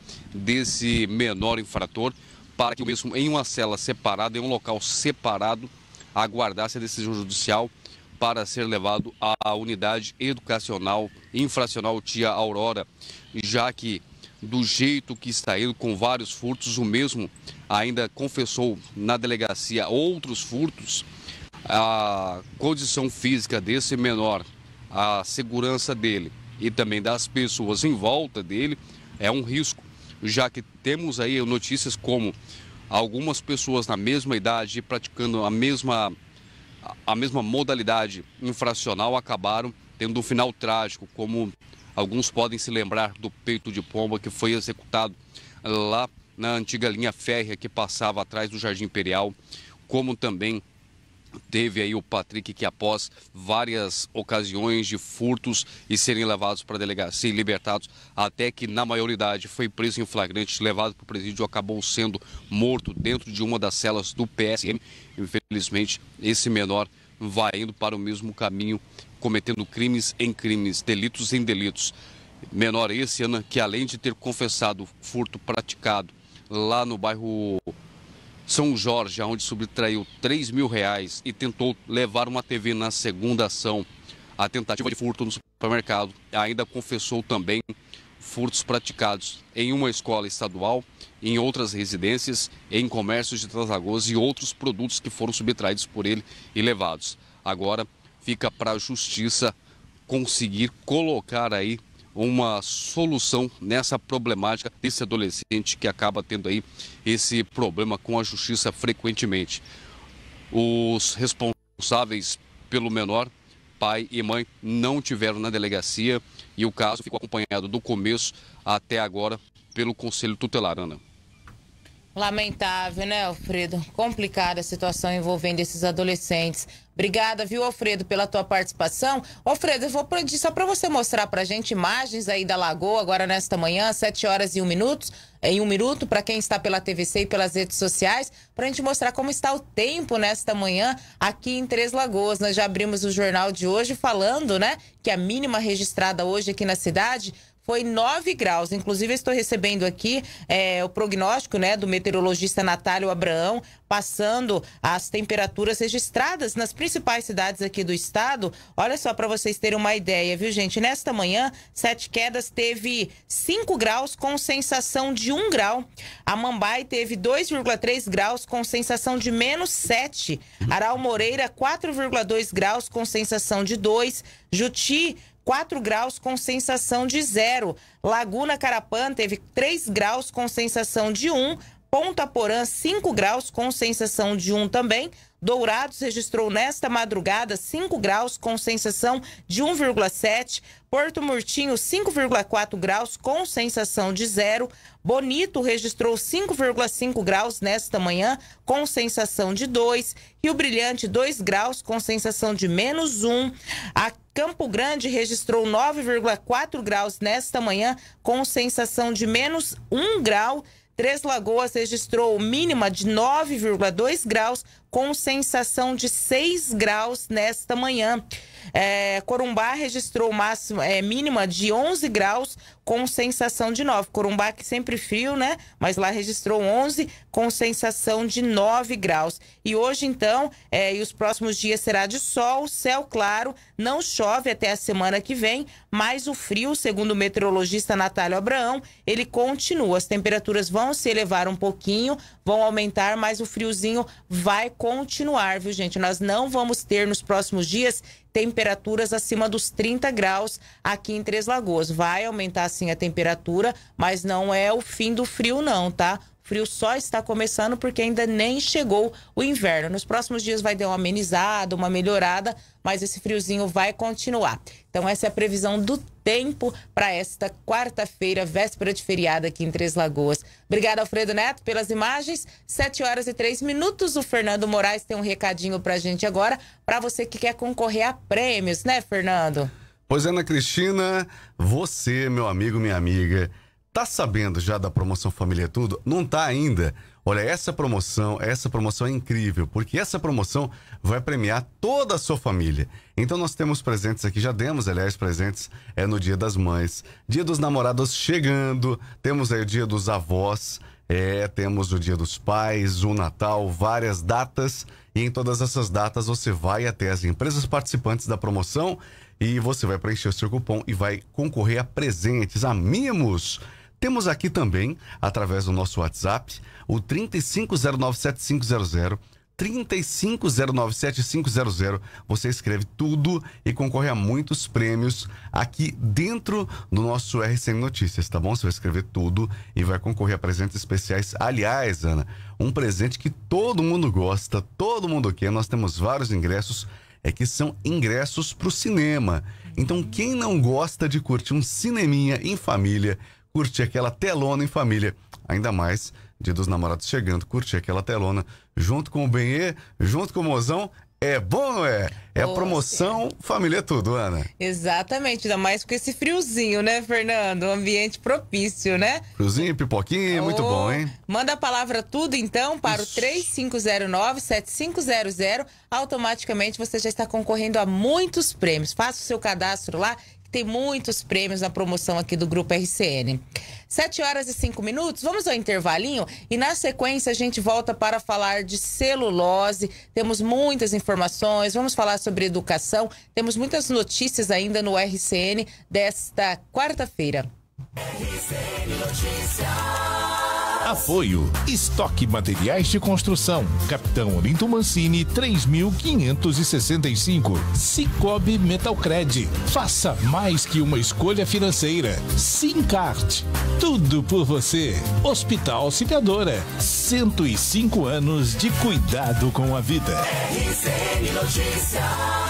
desse menor infrator, para que o mesmo em uma cela separada, em um local separado, aguardasse a decisão judicial para ser levado à unidade educacional infracional Tia Aurora, já que do jeito que está indo, com vários furtos, o mesmo ainda confessou na delegacia outros furtos. A condição física desse menor, a segurança dele e também das pessoas em volta dele é um risco, já que temos aí notícias como algumas pessoas na mesma idade praticando a mesma modalidade infracional acabaram tendo um final trágico, como alguns podem se lembrar do peito de pomba que foi executado lá na antiga linha férrea que passava atrás do Jardim Imperial, como também teve aí o Patrick, que após várias ocasiões de furtos e serem levados para a delegacia e libertados, até que na maioridade foi preso em flagrante, levado para o presídio, acabou sendo morto dentro de uma das celas do PSM. Infelizmente, esse menor vai indo para o mesmo caminho, cometendo crimes em crimes, delitos em delitos. Menor esse, Ana, que além de ter confessado furto praticado lá no bairro São Jorge, onde subtraiu R$3.000 e tentou levar uma TV na segunda ação, a tentativa de furto no supermercado, ainda confessou também furtos praticados em uma escola estadual, em outras residências, em comércios de Três Lagoas e outros produtos que foram subtraídos por ele e levados. Agora fica para a justiça conseguir colocar aí uma solução nessa problemática desse adolescente que acaba tendo aí esse problema com a justiça frequentemente. Os responsáveis pelo menor, pai e mãe, não tiveram na delegacia e o caso ficou acompanhado do começo até agora pelo Conselho Tutelar, Ana. Lamentável, né, Alfredo? Complicada a situação envolvendo esses adolescentes. Obrigada, viu, Alfredo, pela tua participação. Alfredo, eu vou pedir só para você mostrar pra gente imagens aí da Lagoa, agora nesta manhã, 7 horas e 1 minuto, para quem está pela TVC e pelas redes sociais, pra gente mostrar como está o tempo nesta manhã aqui em Três Lagoas. Nós já abrimos o jornal de hoje falando, né, que a mínima registrada hoje aqui na cidade foi 9 graus. Inclusive, eu estou recebendo aqui o prognóstico, né, do meteorologista Natálio Abraão, passando as temperaturas registradas nas principais cidades aqui do estado. Olha só, para vocês terem uma ideia, viu, gente? Nesta manhã, Sete Quedas teve 5 graus com sensação de 1 grau. Amambai teve 2,3 graus com sensação de -7. Aral Moreira, 4,2 graus com sensação de 2. Juti, 4 graus com sensação de 0. Laguna Carapã teve 3 graus com sensação de 1. Ponta Porã, 5 graus com sensação de 1 também. Dourados registrou nesta madrugada 5 graus com sensação de 1,7. Porto Murtinho, 5,4 graus com sensação de 0. Bonito registrou 5,5 graus nesta manhã com sensação de 2. Rio Brilhante, 2 graus com sensação de -1. A Campo Grande registrou 9,4 graus nesta manhã com sensação de -1 grau. Três Lagoas registrou mínima de 9,2 graus com sensação de 6 graus nesta manhã. Corumbá registrou mínima de 11 graus com sensação de 9. Corumbá que sempre frio, né? Mas lá registrou 11 com sensação de 9 graus. E hoje, então, e os próximos dias será de sol, céu claro, não chove até a semana que vem, mas o frio, segundo o meteorologista Natálio Abraão, ele continua. As temperaturas vão se elevar um pouquinho, vão aumentar, mas o friozinho vai continuar, viu, gente? Nós não vamos ter nos próximos dias temperaturas acima dos 30 graus aqui em Três Lagoas. Vai aumentar sim a temperatura, mas não é o fim do frio não, tá? O frio só está começando porque ainda nem chegou o inverno. Nos próximos dias vai dar uma amenizada, uma melhorada, mas esse friozinho vai continuar. Então essa é a previsão do tempo para esta quarta-feira, véspera de feriado aqui em Três Lagoas. Obrigada, Alfredo Neto, pelas imagens. 7 horas e 3 minutos. O Fernando Moraes tem um recadinho pra gente agora, para você que quer concorrer a prêmios, né, Fernando? Pois é, Ana Cristina, você, meu amigo, minha amiga, tá sabendo já da promoção Família Tudo? Não tá ainda? Olha, essa promoção é incrível, porque essa promoção vai premiar toda a sua família. Então nós temos presentes aqui, já demos, aliás, presentes no Dia das Mães, Dia dos Namorados chegando, temos aí o Dia dos Avós, temos o Dia dos Pais, o Natal, várias datas, e em todas essas datas você vai até as empresas participantes da promoção e você vai preencher o seu cupom e vai concorrer a presentes, a mimos. Temos aqui também, através do nosso WhatsApp, o 35097500, 3509-7500. Você escreve tudo e concorre a muitos prêmios aqui dentro do nosso RCN Notícias, tá bom? Você vai escrever tudo e vai concorrer a presentes especiais. Aliás, Ana, um presente que todo mundo gosta, todo mundo quer. Nós temos vários ingressos, que são ingressos para o cinema. Então, quem não gosta de curtir um cineminha em família, curtir aquela telona em família, ainda mais Dia dos Namorados chegando, curtir aquela telona junto com o Benê, junto com o mozão, é bom, não é? É promoção, família é tudo, Ana. Exatamente, ainda mais com esse friozinho, né, Fernando? Um ambiente propício, né? Friozinho, pipoquinha, muito bom, hein? Manda a palavra tudo, então, para o 3509-7500. Automaticamente você já está concorrendo a muitos prêmios. Faça o seu cadastro lá, que tem muitos prêmios na promoção aqui do Grupo RCN. 7h05, vamos ao intervalinho e na sequência a gente volta para falar de celulose. Temos muitas informações, vamos falar sobre educação, temos muitas notícias ainda no RCN desta quarta-feira. RCN Notícias. Apoio. Estoque Materiais de Construção. Capitão Olinto Mancini, 3565. Cicobi Metalcred. Faça mais que uma escolha financeira. Simcart. Tudo por você. Hospital Auxiliadora. 105 anos de cuidado com a vida. RCN Notícias.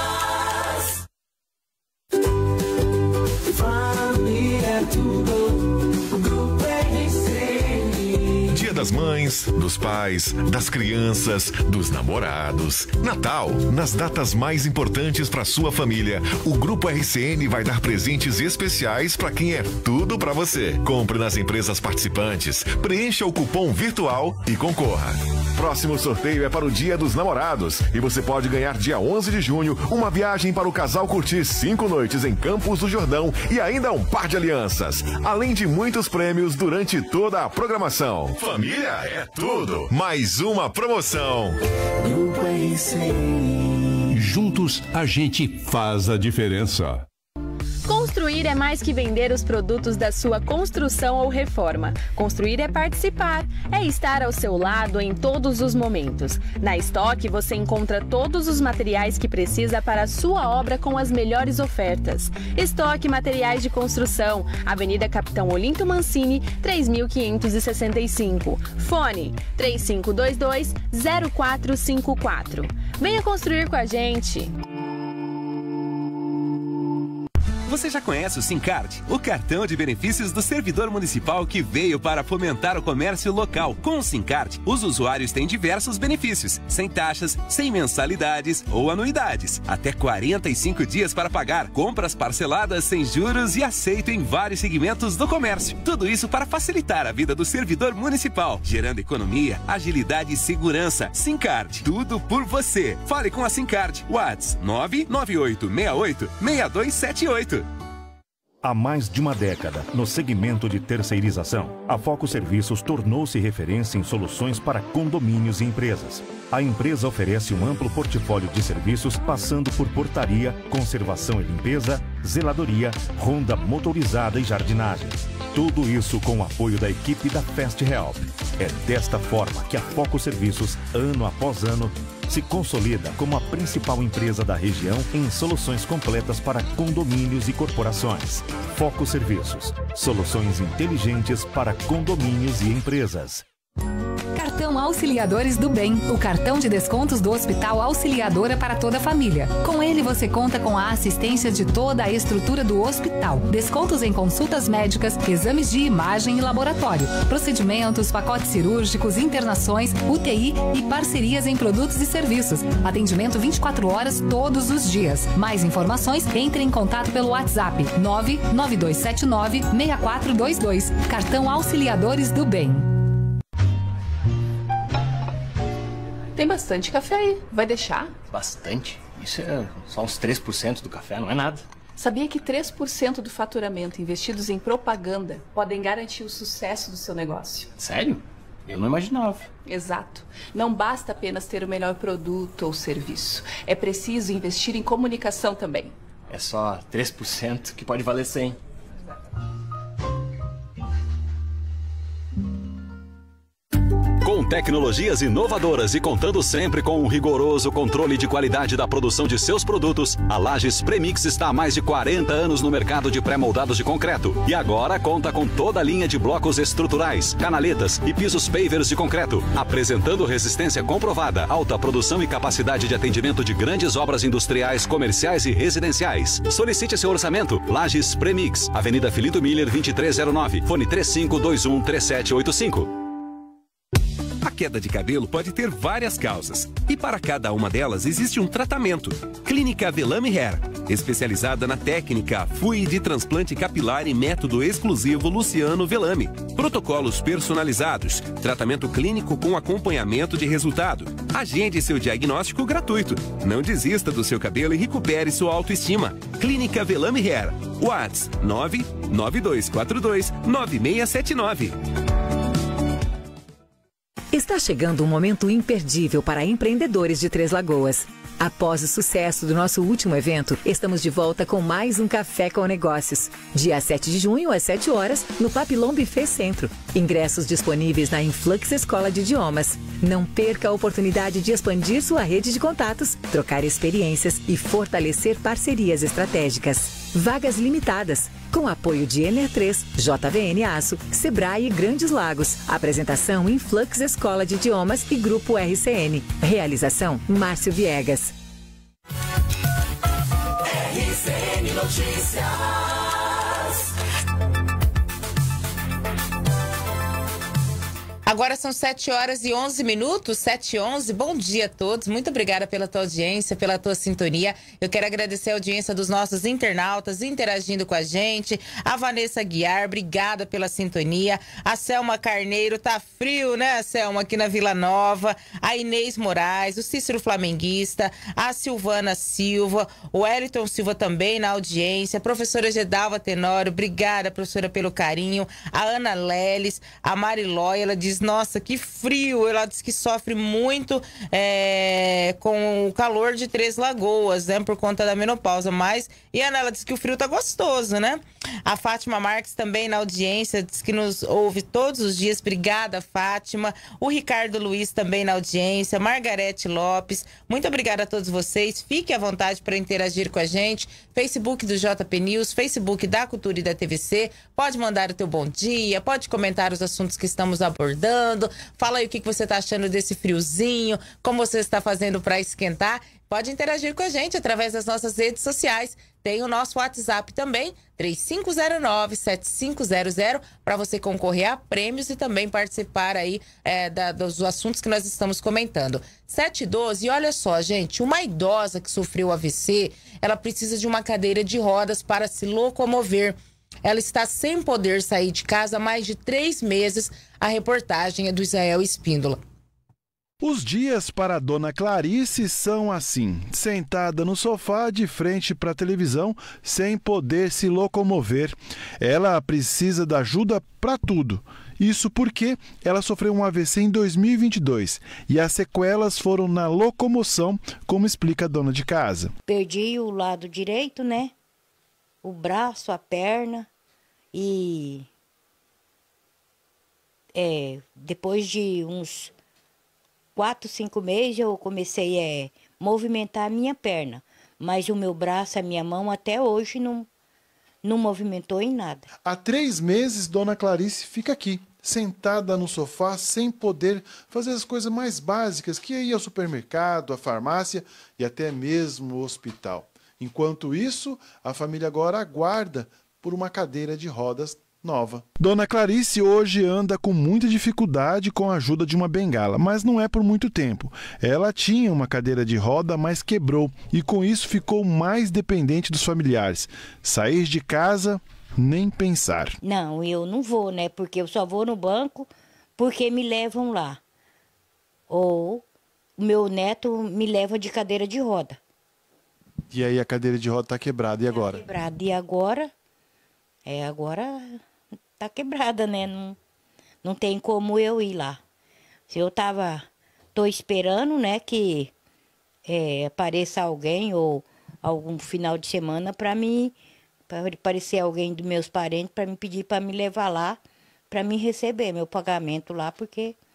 Família tudo. Grupo RCN. Dia das Mães, dos pais, das crianças, dos namorados. Natal, nas datas mais importantes para sua família, o Grupo RCN vai dar presentes especiais para quem é tudo para você. Compre nas empresas participantes, preencha o cupom virtual e concorra. Próximo sorteio é para o Dia dos Namorados e você pode ganhar dia 11 de junho uma viagem para o casal curtir 5 noites em Campos do Jordão e ainda um par de alianças, além de muitos prêmios durante toda a programação. Família é tudo. Mais uma promoção. Grupo RCN. Juntos a gente faz a diferença. Construir é mais que vender os produtos da sua construção ou reforma. Construir é participar, é estar ao seu lado em todos os momentos. Na Estoque você encontra todos os materiais que precisa para a sua obra com as melhores ofertas. Estoque Materiais de Construção, Avenida Capitão Olinto Mancini, 3565. Fone 3522-0454. Venha construir com a gente. Você já conhece o Simcard, o cartão de benefícios do servidor municipal que veio para fomentar o comércio local. Com o Simcard, os usuários têm diversos benefícios, sem taxas, sem mensalidades ou anuidades. Até 45 dias para pagar, compras parceladas sem juros e aceito em vários segmentos do comércio. Tudo isso para facilitar a vida do servidor municipal, gerando economia, agilidade e segurança. Simcard, tudo por você. Fale com a Simcard. WhatsApp 998686278. Há mais de uma década, no segmento de terceirização, a Foco Serviços tornou-se referência em soluções para condomínios e empresas. A empresa oferece um amplo portfólio de serviços, passando por portaria, conservação e limpeza, zeladoria, ronda motorizada e jardinagem. Tudo isso com o apoio da equipe da Fast Help. É desta forma que a Foco Serviços, ano após ano, se consolida como a principal empresa da região em soluções completas para condomínios e corporações. Foco Serviços, soluções inteligentes para condomínios e empresas. Cartão Auxiliadores do Bem, o cartão de descontos do Hospital Auxiliadora para toda a família. Com ele você conta com a assistência de toda a estrutura do hospital. Descontos em consultas médicas, exames de imagem e laboratório, procedimentos, pacotes cirúrgicos, internações, UTI e parcerias em produtos e serviços. Atendimento 24 horas todos os dias. Mais informações, entre em contato pelo WhatsApp 99279-6422. Cartão Auxiliadores do Bem. Tem bastante café aí. Vai deixar? Bastante? Isso é só uns 3% do café, não é nada. Sabia que 3% do faturamento investidos em propaganda podem garantir o sucesso do seu negócio? Sério? Eu não imaginava. Exato. Não basta apenas ter o melhor produto ou serviço. É preciso investir em comunicação também. É só 3% que pode valer 100. Com tecnologias inovadoras e contando sempre com um rigoroso controle de qualidade da produção de seus produtos, a Lages Premix está há mais de 40 anos no mercado de pré-moldados de concreto e agora conta com toda a linha de blocos estruturais, canaletas e pisos pavers de concreto, apresentando resistência comprovada, alta produção e capacidade de atendimento de grandes obras industriais, comerciais e residenciais. Solicite seu orçamento. Lages Premix, Avenida Filito Miller 2309, fone 35213785. A queda de cabelo pode ter várias causas e para cada uma delas existe um tratamento. Clínica Velame Hair, especializada na técnica FUI de transplante capilar e método exclusivo Luciano Velame. Protocolos personalizados, tratamento clínico com acompanhamento de resultado. Agende seu diagnóstico gratuito. Não desista do seu cabelo e recupere sua autoestima. Clínica Velame Hair. WhatsApp 992429679. Está chegando um momento imperdível para empreendedores de Três Lagoas. Após o sucesso do nosso último evento, estamos de volta com mais um Café com Negócios. Dia 7 de junho, às 7 horas, no Papillon Buffet Centro. Ingressos disponíveis na Influx Escola de Idiomas. Não perca a oportunidade de expandir sua rede de contatos, trocar experiências e fortalecer parcerias estratégicas. Vagas limitadas. Com apoio de Ener3, JVN Aço, Sebrae e Grandes Lagos. Apresentação Influx Escola de Idiomas e Grupo RCN. Realização Márcio Viegas. RCN Notícias. Agora são 7 horas e 11 minutos, 7h11. Bom dia a todos. Muito obrigada pela tua audiência, pela tua sintonia. Eu quero agradecer a audiência dos nossos internautas interagindo com a gente. A Vanessa Guiar, obrigada pela sintonia. A Selma Carneiro, tá frio, né, Selma, aqui na Vila Nova. A Inês Moraes, o Cícero Flamenguista, a Silvana Silva, o Wellington Silva também na audiência. A professora Gedalva Tenório, obrigada, professora, pelo carinho. A Ana Leles, a Marilói, ela diz: nossa, que frio. Ela diz que sofre muito com o calor de Três Lagoas, né, por conta da menopausa. Mas, e a Ana, ela diz que o frio tá gostoso, né? A Fátima Marques também na audiência, diz que nos ouve todos os dias. Obrigada, Fátima. O Ricardo Luiz também na audiência. Margarete Lopes. Muito obrigada a todos vocês. Fique à vontade para interagir com a gente. Facebook do JP News, Facebook da Cultura e da TVC. Pode mandar o teu bom dia, pode comentar os assuntos que estamos abordando. Fala aí o que você está achando desse friozinho, como você está fazendo para esquentar. Pode interagir com a gente através das nossas redes sociais. Tem o nosso WhatsApp também, 3509-7500, para você concorrer a prêmios e também participar aí dos assuntos que nós estamos comentando. 7h12, e olha só, gente, uma idosa que sofreu AVC, ela precisa de uma cadeira de rodas para se locomover. Ela está sem poder sair de casa há mais de 3 meses. A reportagem é do Israel Espíndola. Os dias para a dona Clarice são assim, sentada no sofá de frente para a televisão, sem poder se locomover. Ela precisa da ajuda para tudo. Isso porque ela sofreu um AVC em 2022 e as sequelas foram na locomoção, como explica a dona de casa. Perdi o lado direito, né? O braço, a perna e depois de uns 4, 5 meses eu comecei a movimentar a minha perna, mas o meu braço, a minha mão até hoje não movimentou em nada. Há 3 meses, dona Clarice fica aqui, sentada no sofá, sem poder fazer as coisas mais básicas, que é ir ao supermercado, à farmácia e até mesmo o hospital. Enquanto isso, a família agora aguarda por uma cadeira de rodas nova. Dona Clarice hoje anda com muita dificuldade com a ajuda de uma bengala, mas não é por muito tempo. Ela tinha uma cadeira de roda, mas quebrou e com isso ficou mais dependente dos familiares. Sair de casa, nem pensar. Não, eu não vou, né? Porque eu só vou no banco porque me levam lá. Ou o meu neto me leva de cadeira de roda. E aí a cadeira de roda tá quebrada, e agora? Tá quebrada, e agora? Agora tá quebrada, né? Não tem como eu ir lá. Se eu tô esperando, né, que apareça alguém ou algum final de semana para aparecer alguém dos meus parentes para me pedir para me levar lá, para me receber meu pagamento lá, porque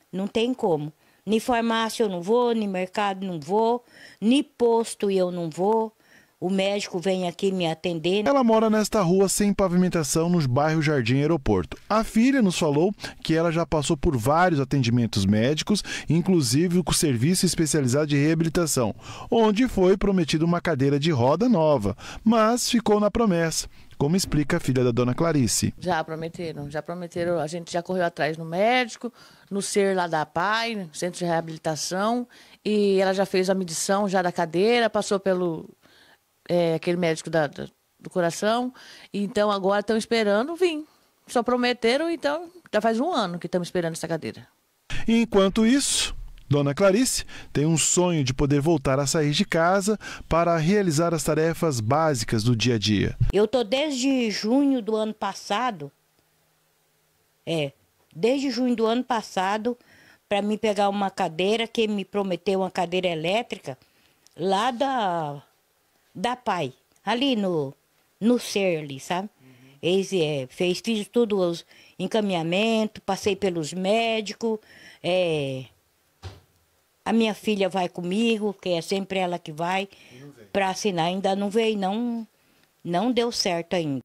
Não tem como. Nem farmácia eu não vou, nem mercado não vou, nem posto eu não vou. O médico vem aqui me atender. Ela mora nesta rua sem pavimentação, nos bairros Jardim e Aeroporto. A filha nos falou que ela já passou por vários atendimentos médicos, inclusive com serviço especializado de reabilitação, onde foi prometida uma cadeira de roda nova, mas ficou na promessa, como explica a filha da dona Clarice. Já prometeram, a gente já correu atrás no médico, no SER lá da PAI, Centro de Reabilitação, e ela já fez a medição já da cadeira, passou pelo... aquele médico do coração, então agora estão esperando vir. Só prometeram, então já faz 1 ano que estamos esperando essa cadeira. Enquanto isso, dona Clarice tem um sonho de poder voltar a sair de casa para realizar as tarefas básicas do dia a dia. Eu tô desde junho do ano passado, para me pegar uma cadeira, que me prometeu uma cadeira elétrica lá da PAI, ali no SER, ali, sabe? Fiz tudo os encaminhamentos, passei pelos médicos, a minha filha vai comigo, que é sempre ela que vai, para assinar. Ainda não veio, não deu certo ainda.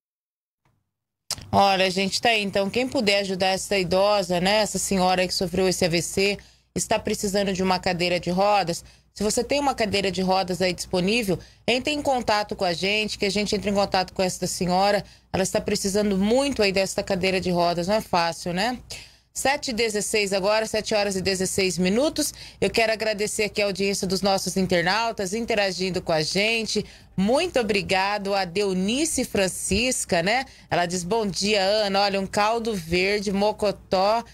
Olha, gente, tá aí. Então, quem puder ajudar essa idosa, né? Essa senhora que sofreu esse AVC, está precisando de uma cadeira de rodas. Se você tem uma cadeira de rodas aí disponível, entre em contato com a gente, que a gente entre em contato com essa senhora. Ela está precisando muito aí dessa cadeira de rodas, não é fácil, né? 7h16 agora, 7h16. Eu quero agradecer aqui a audiência dos nossos internautas interagindo com a gente. Muito obrigado a Deunice Francisca, né? Ela diz, bom dia, Ana. Olha, um caldo verde, mocotó,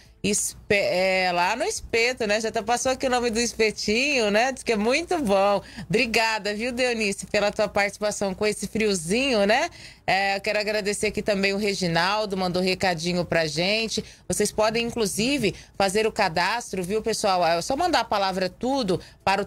lá no espeto, né? Já passou aqui o nome do espetinho, né? Diz que é muito bom. Obrigada, viu, Deunice, pela tua participação com esse friozinho, né? Eu quero agradecer aqui também o Reginaldo, mandou recadinho pra gente. Vocês podem, inclusive, fazer o cadastro, viu, pessoal? É só mandar a palavra tudo para o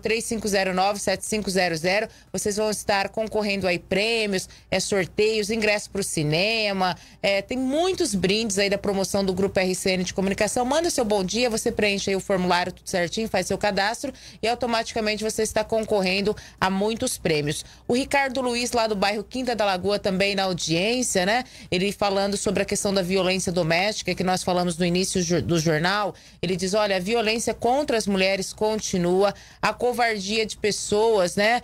3509-7500. Vocês vão estar concorrendo aí prêmios, sorteios, ingressos pro cinema. Tem muitos brindes aí da promoção do Grupo RCN de Comunicação. Manda o seu bom dia, você preenche aí o formulário tudo certinho, faz seu cadastro e automaticamente você está concorrendo a muitos prêmios. O Ricardo Luiz, lá do bairro Quinta da Lagoa, também na audiência, né? Ele falando sobre a questão da violência doméstica, que nós falamos no início do jornal. Ele diz, olha, a violência contra as mulheres continua, a covardia de pessoas, né?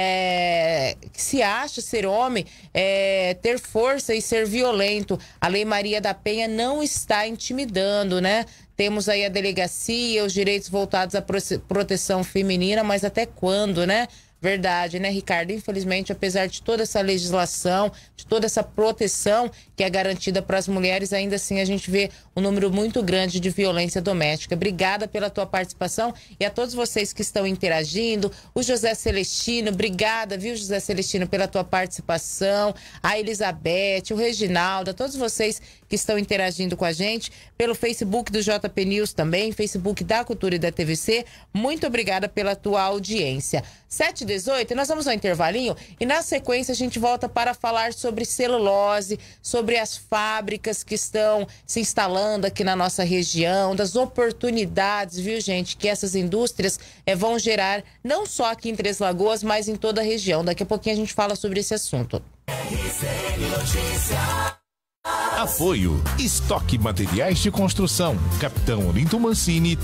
Que se acha ser homem, ter força e ser violento. A Lei Maria da Penha não está intimidando, né? Temos aí a delegacia, os direitos voltados à proteção feminina, mas até quando, né? Verdade, né, Ricardo? Infelizmente, apesar de toda essa legislação, de toda essa proteção que é garantida para as mulheres, ainda assim a gente vê um número muito grande de violência doméstica. Obrigada pela tua participação e a todos vocês que estão interagindo. O José Celestino, obrigada, viu, José Celestino, pela tua participação. A Elizabeth, o Reginaldo, a todos vocês que estão interagindo com a gente pelo Facebook do JP News também, Facebook da Cultura e da TVC. Muito obrigada pela tua audiência. 7h18, nós vamos ao intervalinho e na sequência a gente volta para falar sobre celulose, sobre as fábricas que estão se instalando aqui na nossa região, das oportunidades, viu, gente, que essas indústrias vão gerar não só aqui em Três Lagoas, mas em toda a região. Daqui a pouquinho a gente fala sobre esse assunto. Apoio Estoque Materiais de Construção, Capitão Olinto Mancini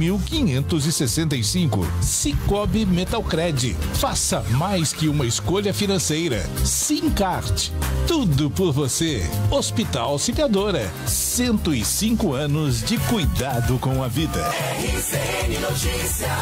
3565. Cicobi Metalcred, faça mais que uma escolha financeira. Simcart, tudo por você. Hospital Auxiliadora, 105 anos de cuidado com a vida. RCN Notícias.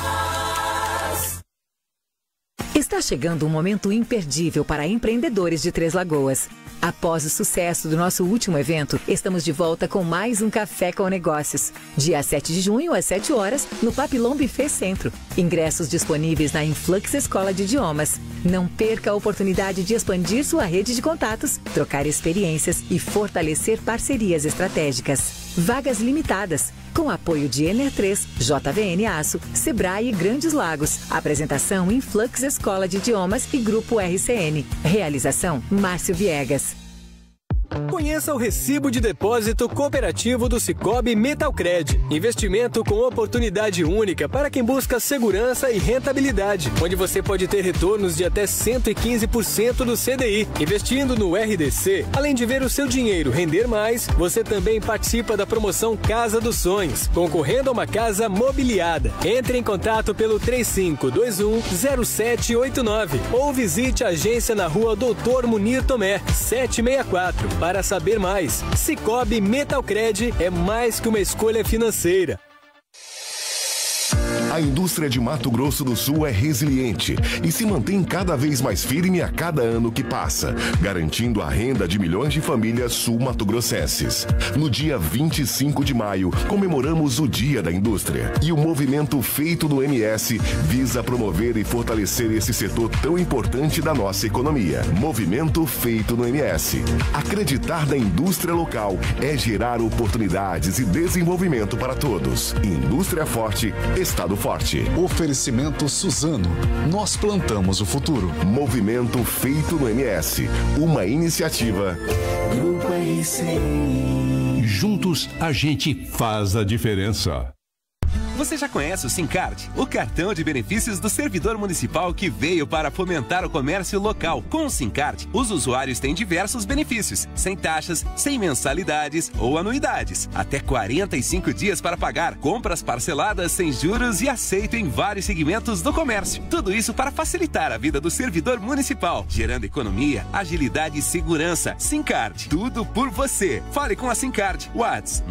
Está chegando um momento imperdível para empreendedores de Três Lagoas. Após o sucesso do nosso último evento, estamos de volta com mais um Café com Negócios. Dia 7 de junho, às 7 horas, no Papillon Buffet Centro. Ingressos disponíveis na Influx Escola de Idiomas. Não perca a oportunidade de expandir sua rede de contatos, trocar experiências e fortalecer parcerias estratégicas. Vagas limitadas. Com apoio de Ener3, JVN Aço, Sebrae e Grandes Lagos. Apresentação Influx Escola de Idiomas e Grupo RCN. Realização Márcio Viegas. Conheça o Recibo de Depósito Cooperativo do Sicoob Metalcred. Investimento com oportunidade única para quem busca segurança e rentabilidade, onde você pode ter retornos de até 115% do CDI. Investindo no RDC, além de ver o seu dinheiro render mais, você também participa da promoção Casa dos Sonhos, concorrendo a uma casa mobiliada. Entre em contato pelo 3521-0789 ou visite a agência na rua Doutor Munir Tomé, 764. Para saber mais, Sicoob Metalcred é mais que uma escolha financeira. A indústria de Mato Grosso do Sul é resiliente e se mantém cada vez mais firme a cada ano que passa, garantindo a renda de milhões de famílias sul-mato-grossenses. No dia 25 de maio, comemoramos o Dia da Indústria e o movimento Feito no MS visa promover e fortalecer esse setor tão importante da nossa economia. Movimento Feito no MS. Acreditar na indústria local é gerar oportunidades e desenvolvimento para todos. Indústria forte, Estado forte. Oferecimento Suzano. Nós plantamos o futuro. Movimento Feito no MS. Uma iniciativa. Grupo RCN. Juntos a gente faz a diferença. Você já conhece o SimCard, o cartão de benefícios do servidor municipal que veio para fomentar o comércio local. Com o SimCard, os usuários têm diversos benefícios, sem taxas, sem mensalidades ou anuidades. Até 45 dias para pagar, compras parceladas sem juros e aceito em vários segmentos do comércio. Tudo isso para facilitar a vida do servidor municipal, gerando economia, agilidade e segurança. SimCard, tudo por você. Fale com a SimCard. WhatsApp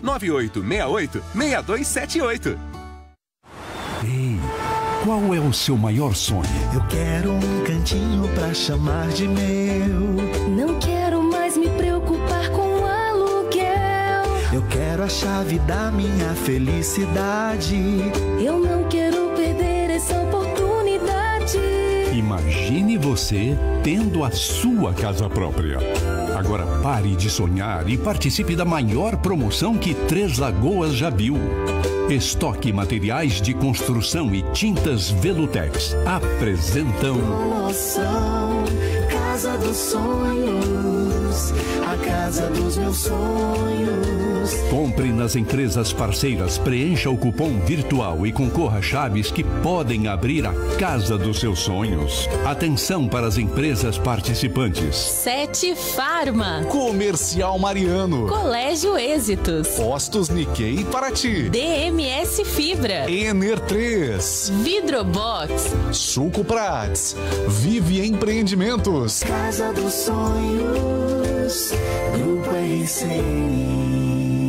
998686278. Ei, qual é o seu maior sonho? Eu quero um cantinho pra chamar de meu. Não quero mais me preocupar com o aluguel. Eu quero a chave da minha felicidade. Eu não quero perder essa oportunidade. Imagine você tendo a sua casa própria. Agora pare de sonhar e participe da maior promoção que Três Lagoas já viu. Estoque Materiais de Construção e Tintas Velutex apresentam Promoção Casa dos Sonhos, a casa dos meus sonhos. Compre nas empresas parceiras, preencha o cupom virtual e concorra a chaves que podem abrir a casa dos seus sonhos. Atenção para as empresas participantes: Sete Farma, Comercial Mariano, Colégio Êxitos, Postos Nikkei Paraty, DMS Fibra, Ener 3, Vidrobox, Suco Prats, Vive Empreendimentos, Casa dos Sonhos, Grupo RCN.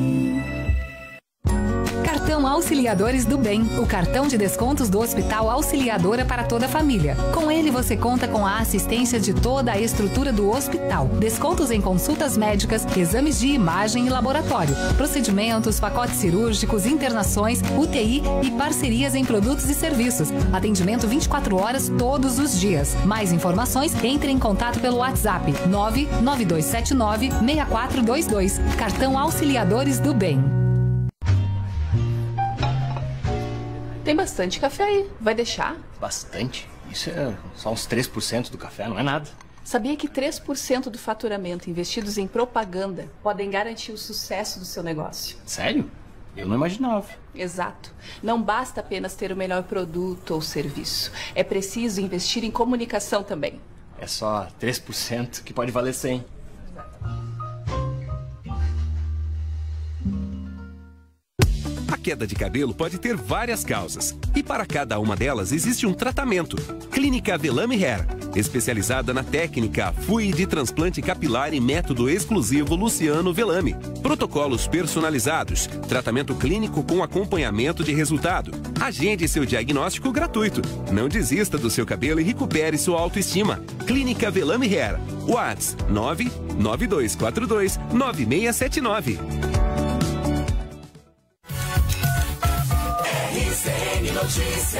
Cartão Auxiliadores do Bem, o cartão de descontos do Hospital Auxiliadora para toda a família. Com ele você conta com a assistência de toda a estrutura do hospital. Descontos em consultas médicas, exames de imagem e laboratório, procedimentos, pacotes cirúrgicos, internações, UTI e parcerias em produtos e serviços. Atendimento 24 horas todos os dias. Mais informações, entre em contato pelo WhatsApp 99279-6422. Cartão Auxiliadores do Bem. Tem bastante café aí. Vai deixar? Bastante? Isso é só uns 3% do café, não é nada. Sabia que 3% do faturamento investidos em propaganda podem garantir o sucesso do seu negócio? Sério? Eu não imaginava. Exato. Não basta apenas ter o melhor produto ou serviço. É preciso investir em comunicação também. É só 3% que pode valer 100. A queda de cabelo pode ter várias causas e para cada uma delas existe um tratamento. Clínica Velame Hair, especializada na técnica FUI de transplante capilar e método exclusivo Luciano Velame. Protocolos personalizados, tratamento clínico com acompanhamento de resultado. Agende seu diagnóstico gratuito. Não desista do seu cabelo e recupere sua autoestima. Clínica Velame Hair. WhatsApp 99242-9679. RCN Notícias.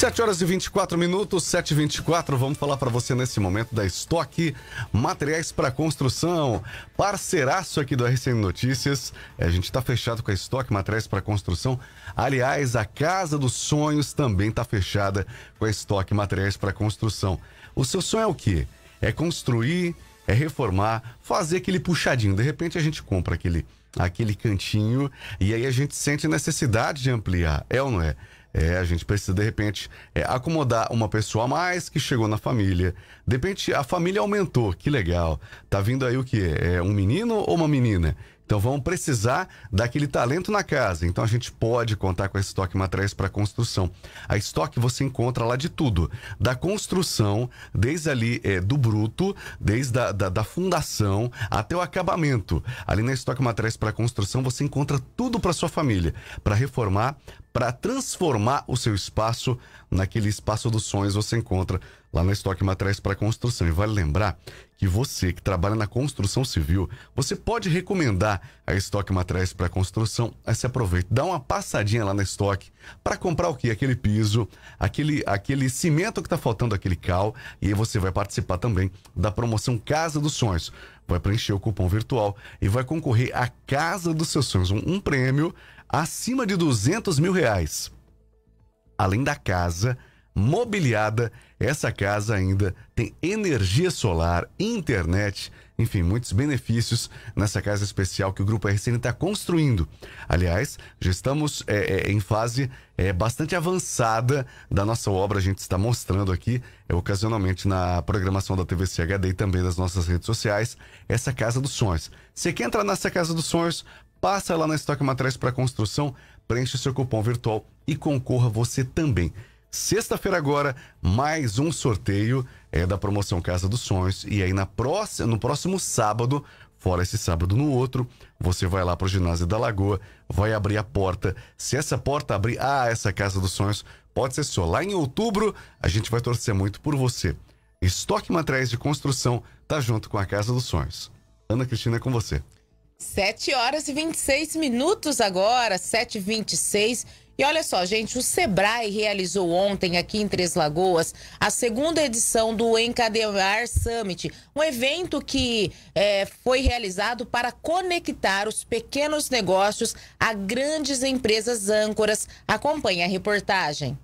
7h24, 7h24, vamos falar para você nesse momento da Estoque Materiais para Construção, parceiraço aqui do RCN Notícias. A gente está fechado com a Estoque Materiais para Construção. Aliás, a Casa dos Sonhos também está fechada com a Estoque Materiais para Construção. O seu sonho é o quê? É construir, é reformar, fazer aquele puxadinho. De repente a gente compra aquele cantinho e aí a gente sente necessidade de ampliar, é ou não é? A gente precisa, de repente, acomodar uma pessoa a mais que chegou na família. De repente, a família aumentou, que legal. Tá vindo aí o quê? É um menino ou uma menina? Então, vamos precisar daquele talento na casa. Então, a gente pode contar com a Estoque Materiais para Construção. A Estoque você encontra lá de tudo. Da construção, desde ali do bruto, desde da fundação até o acabamento. Ali na Estoque Materiais para Construção, você encontra tudo para sua família. Para reformar, para transformar o seu espaço naquele espaço dos sonhos, você encontra lá na Estoque Materiais para Construção. E vale lembrar que você que trabalha na construção civil, você pode recomendar a Estoque Materiais para Construção. Aí você aproveita, dá uma passadinha lá na Estoque para comprar o quê? Aquele piso, aquele cimento que está faltando, aquele cal. E aí você vai participar também da promoção Casa dos Sonhos. Vai preencher o cupom virtual e vai concorrer à Casa dos seus sonhos, um prêmio acima de R$200 mil. Além da casa mobiliada, essa casa ainda tem energia solar, internet, enfim, muitos benefícios nessa casa especial que o Grupo RCN está construindo. Aliás, já estamos em fase bastante avançada da nossa obra. A gente está mostrando aqui, ocasionalmente na programação da TVC HD e também das nossas redes sociais, essa Casa dos Sonhos. Você quer entrar nessa Casa dos Sonhos? Passa lá na Estoque Materiais para Construção, preenche seu cupom virtual e concorra você também. Sexta-feira agora, mais um sorteio da promoção Casa dos Sonhos. E aí no próximo sábado, fora esse sábado no outro, você vai lá para o Ginásio da Lagoa, vai abrir a porta. Se essa porta abrir, essa Casa dos Sonhos pode ser só. Lá em outubro, a gente vai torcer muito por você. Estoque Materiais de Construção tá junto com a Casa dos Sonhos. Ana Cristina, é com você. 7h26 agora, 7h26. E olha só, gente, o Sebrae realizou ontem aqui em Três Lagoas a segunda edição do Encadear Summit, um evento que foi realizado para conectar os pequenos negócios a grandes empresas âncoras. Acompanhe a reportagem.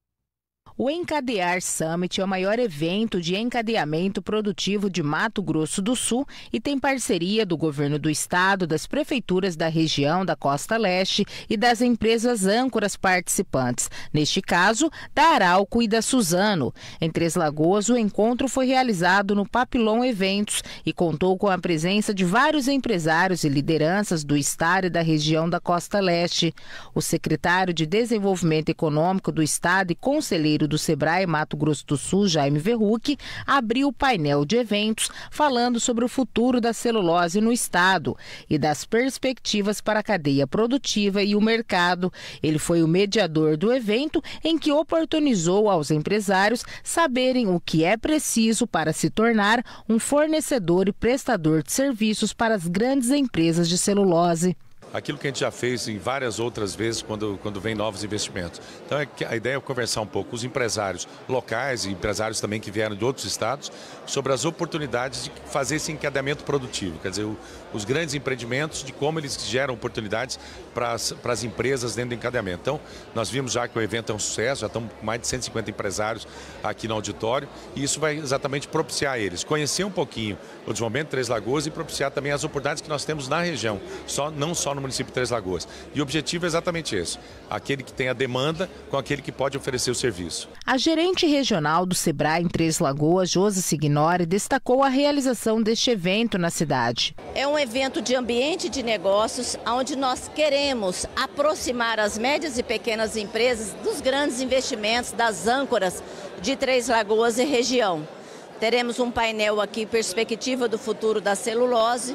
O Encadear Summit é o maior evento de encadeamento produtivo de Mato Grosso do Sul e tem parceria do governo do estado, das prefeituras da região da Costa Leste e das empresas âncoras participantes, neste caso, da Arauco e da Suzano. Em Três Lagoas, o encontro foi realizado no Papillon Eventos e contou com a presença de vários empresários e lideranças do estado e da região da Costa Leste. O secretário de Desenvolvimento Econômico do estado e conselheiro do Sebrae Mato Grosso do Sul, Jaime Verruc, abriu o painel de eventos falando sobre o futuro da celulose no estado e das perspectivas para a cadeia produtiva e o mercado. Ele foi o mediador do evento, em que oportunizou aos empresários saberem o que é preciso para se tornar um fornecedor e prestador de serviços para as grandes empresas de celulose. Aquilo que a gente já fez em várias outras vezes quando vem novos investimentos. Então a ideia é conversar um pouco com os empresários locais e empresários também que vieram de outros estados sobre as oportunidades de fazer esse encadeamento produtivo, quer dizer, os grandes empreendimentos, de como eles geram oportunidades para as empresas dentro do encadeamento. Então nós vimos já que o evento é um sucesso, já estão com mais de 150 empresários aqui no auditório e isso vai exatamente propiciar eles, conhecer um pouquinho o desenvolvimento de Três Lagoas e propiciar também as oportunidades que nós temos na região, não só no município de Três Lagoas. E o objetivo é exatamente esse, aquele que tem a demanda com aquele que pode oferecer o serviço. A gerente regional do Sebrae em Três Lagoas, Josi Signori, destacou a realização deste evento na cidade. É um evento de ambiente de negócios, onde nós queremos aproximar as médias e pequenas empresas dos grandes investimentos das âncoras de Três Lagoas e região. Teremos um painel aqui, Perspectiva do Futuro da Celulose,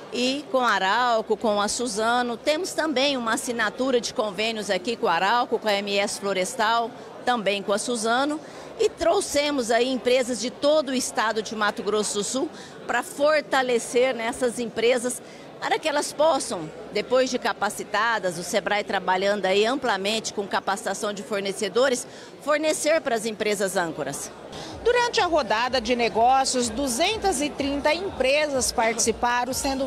e com a Arauco, com a Suzano. Temos também uma assinatura de convênios aqui com a Arauco, com a MS Florestal, também com a Suzano. E trouxemos aí empresas de todo o estado de Mato Grosso do Sul para fortalecer nessas empresas para que elas possam, depois de capacitadas, o Sebrae trabalhando aí amplamente com capacitação de fornecedores, fornecer para as empresas âncoras. Durante a rodada de negócios, 230 empresas participaram, sendo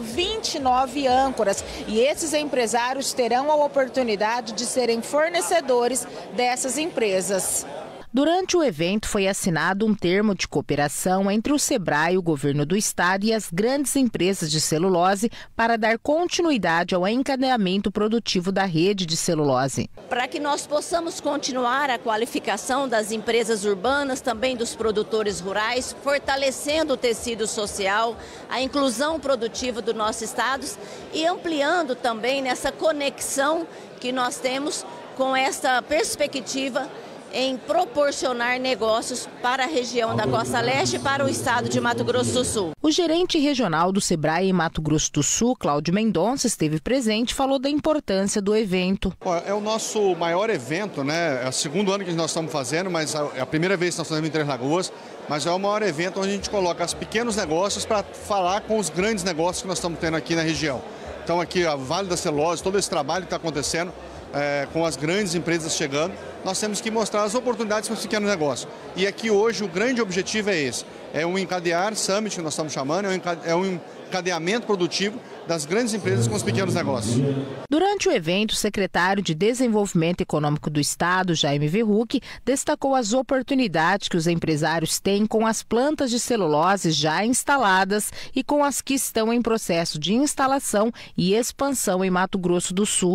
29 âncoras. E esses empresários terão a oportunidade de serem fornecedores dessas empresas. Durante o evento foi assinado um termo de cooperação entre o Sebrae, o governo do estado e as grandes empresas de celulose para dar continuidade ao encadeamento produtivo da rede de celulose. Para que nós possamos continuar a qualificação das empresas urbanas, também dos produtores rurais, fortalecendo o tecido social, a inclusão produtiva do nosso estado e ampliando também nessa conexão que nós temos com essa perspectiva em proporcionar negócios para a região da Costa Leste e para o estado de Mato Grosso do Sul. O gerente regional do Sebrae em Mato Grosso do Sul, Cláudio Mendonça, esteve presente e falou da importância do evento. É o nosso maior evento, né? É o segundo ano que nós estamos fazendo, mas é a primeira vez que nós fazemos em Três Lagoas. Mas é o maior evento onde a gente coloca os pequenos negócios para falar com os grandes negócios que nós estamos tendo aqui na região. Então aqui a Vale da Celulose, todo esse trabalho que está acontecendo, com as grandes empresas chegando, nós temos que mostrar as oportunidades para os pequenos negócios. E aqui hoje o grande objetivo é esse, é um encadear summit que nós estamos chamando, é um encadeamento produtivo das grandes empresas com os pequenos negócios. Durante o evento, o secretário de Desenvolvimento Econômico do Estado, Jaime Verruc, destacou as oportunidades que os empresários têm com as plantas de celulose já instaladas e com as que estão em processo de instalação e expansão em Mato Grosso do Sul.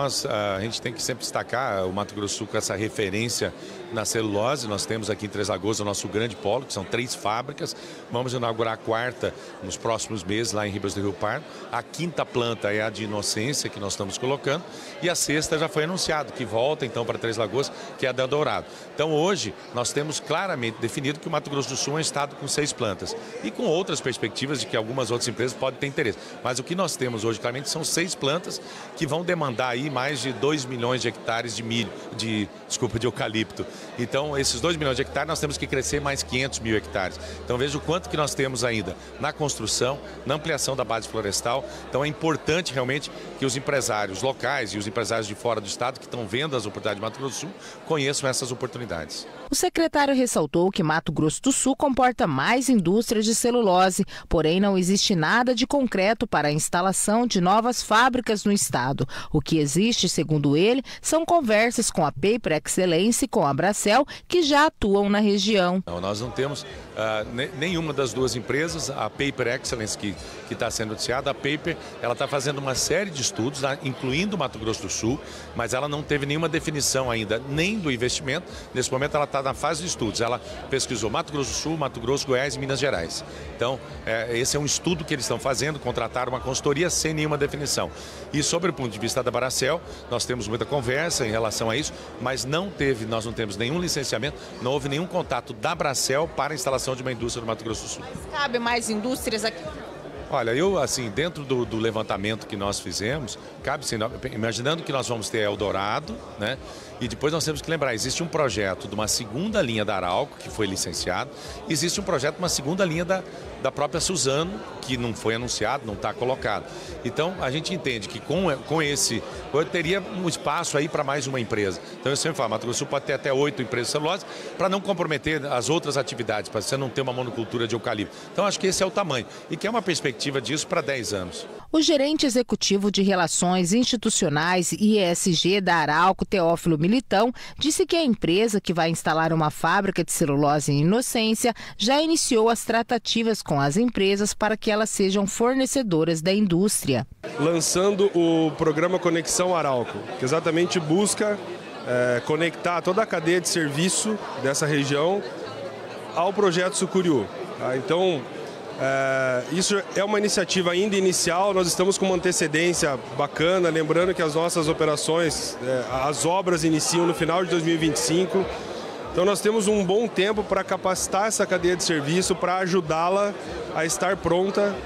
A gente tem que sempre destacar o Mato Grosso do Sul com essa referência na celulose. Nós temos aqui em Três Lagoas o nosso grande polo, que são 3 fábricas. Vamos inaugurar a 4ª nos próximos meses lá em Ribas do Rio Pardo. A 5ª planta é a de Inocência, que nós estamos colocando, e a 6ª já foi anunciado, que volta então para Três Lagoas, que é a da Dourado. Então hoje nós temos claramente definido que o Mato Grosso do Sul é um estado com 6 plantas e com outras perspectivas de que algumas outras empresas podem ter interesse. Mas o que nós temos hoje claramente são 6 plantas que vão demandar aí mais de 2 milhões de hectares de milho, de eucalipto. Então esses 2 milhões de hectares nós temos que crescer mais 500 mil hectares. Então veja o quanto que nós temos ainda na construção, na ampliação da base florestal. Então é importante realmente que os empresários locais e os empresários de fora do estado que estão vendo as oportunidades de Mato Grosso do Sul conheçam essas oportunidades. O secretário ressaltou que Mato Grosso do Sul comporta mais indústrias de celulose, porém não existe nada de concreto para a instalação de novas fábricas no estado. O que existe, segundo ele, são conversas com a Paper Excellence e com a Bracel, que já atuam na região. Não, nós não temos nenhuma das duas empresas, a Paper Excellence que está sendo noticiada, a Paper, ela está fazendo uma série de estudos, incluindo o Mato Grosso do Sul, mas ela não teve nenhuma definição ainda, nem do investimento. Nesse momento ela está na fase de estudos. Ela pesquisou Mato Grosso do Sul, Mato Grosso, Goiás e Minas Gerais. Então, esse é um estudo que eles estão fazendo, contrataram uma consultoria sem nenhuma definição. E sobre o ponto de vista da Bracel, nós temos muita conversa em relação a isso, mas nós não temos nenhum licenciamento, não houve nenhum contato da Bracel para a instalação de uma indústria no Mato Grosso do Sul. Mas cabe mais indústrias aqui? Olha, assim, dentro do levantamento que nós fizemos, cabe sim, imaginando que nós vamos ter Eldorado, né? E depois nós temos que lembrar, existe um projeto de uma segunda linha da Arauco, que foi licenciado, existe um projeto de uma segunda linha da própria Suzano, que não foi anunciado, não está colocado. Então, a gente entende que com esse, eu teria um espaço aí para mais uma empresa. Então, eu sempre falo, Mato Grosso do Sul pode ter até 8 empresas de celulose, para não comprometer as outras atividades, para você não ter uma monocultura de eucalipto. Então, acho que esse é o tamanho, e que é uma perspectiva disso para 10 anos. O gerente executivo de Relações Institucionais e ESG da Arauco, Teófilo Militão, disse que a empresa que vai instalar uma fábrica de celulose em Inocência já iniciou as tratativas com as empresas para que elas sejam fornecedoras da indústria. Lançando o programa Conexão Arauco, que exatamente busca conectar toda a cadeia de serviço dessa região ao projeto Sucuriú. Então, isso é uma iniciativa ainda inicial, nós estamos com uma antecedência bacana, lembrando que as nossas operações, as obras iniciam no final de 2025, então nós temos um bom tempo para capacitar essa cadeia de serviço, para ajudá-la a estar pronta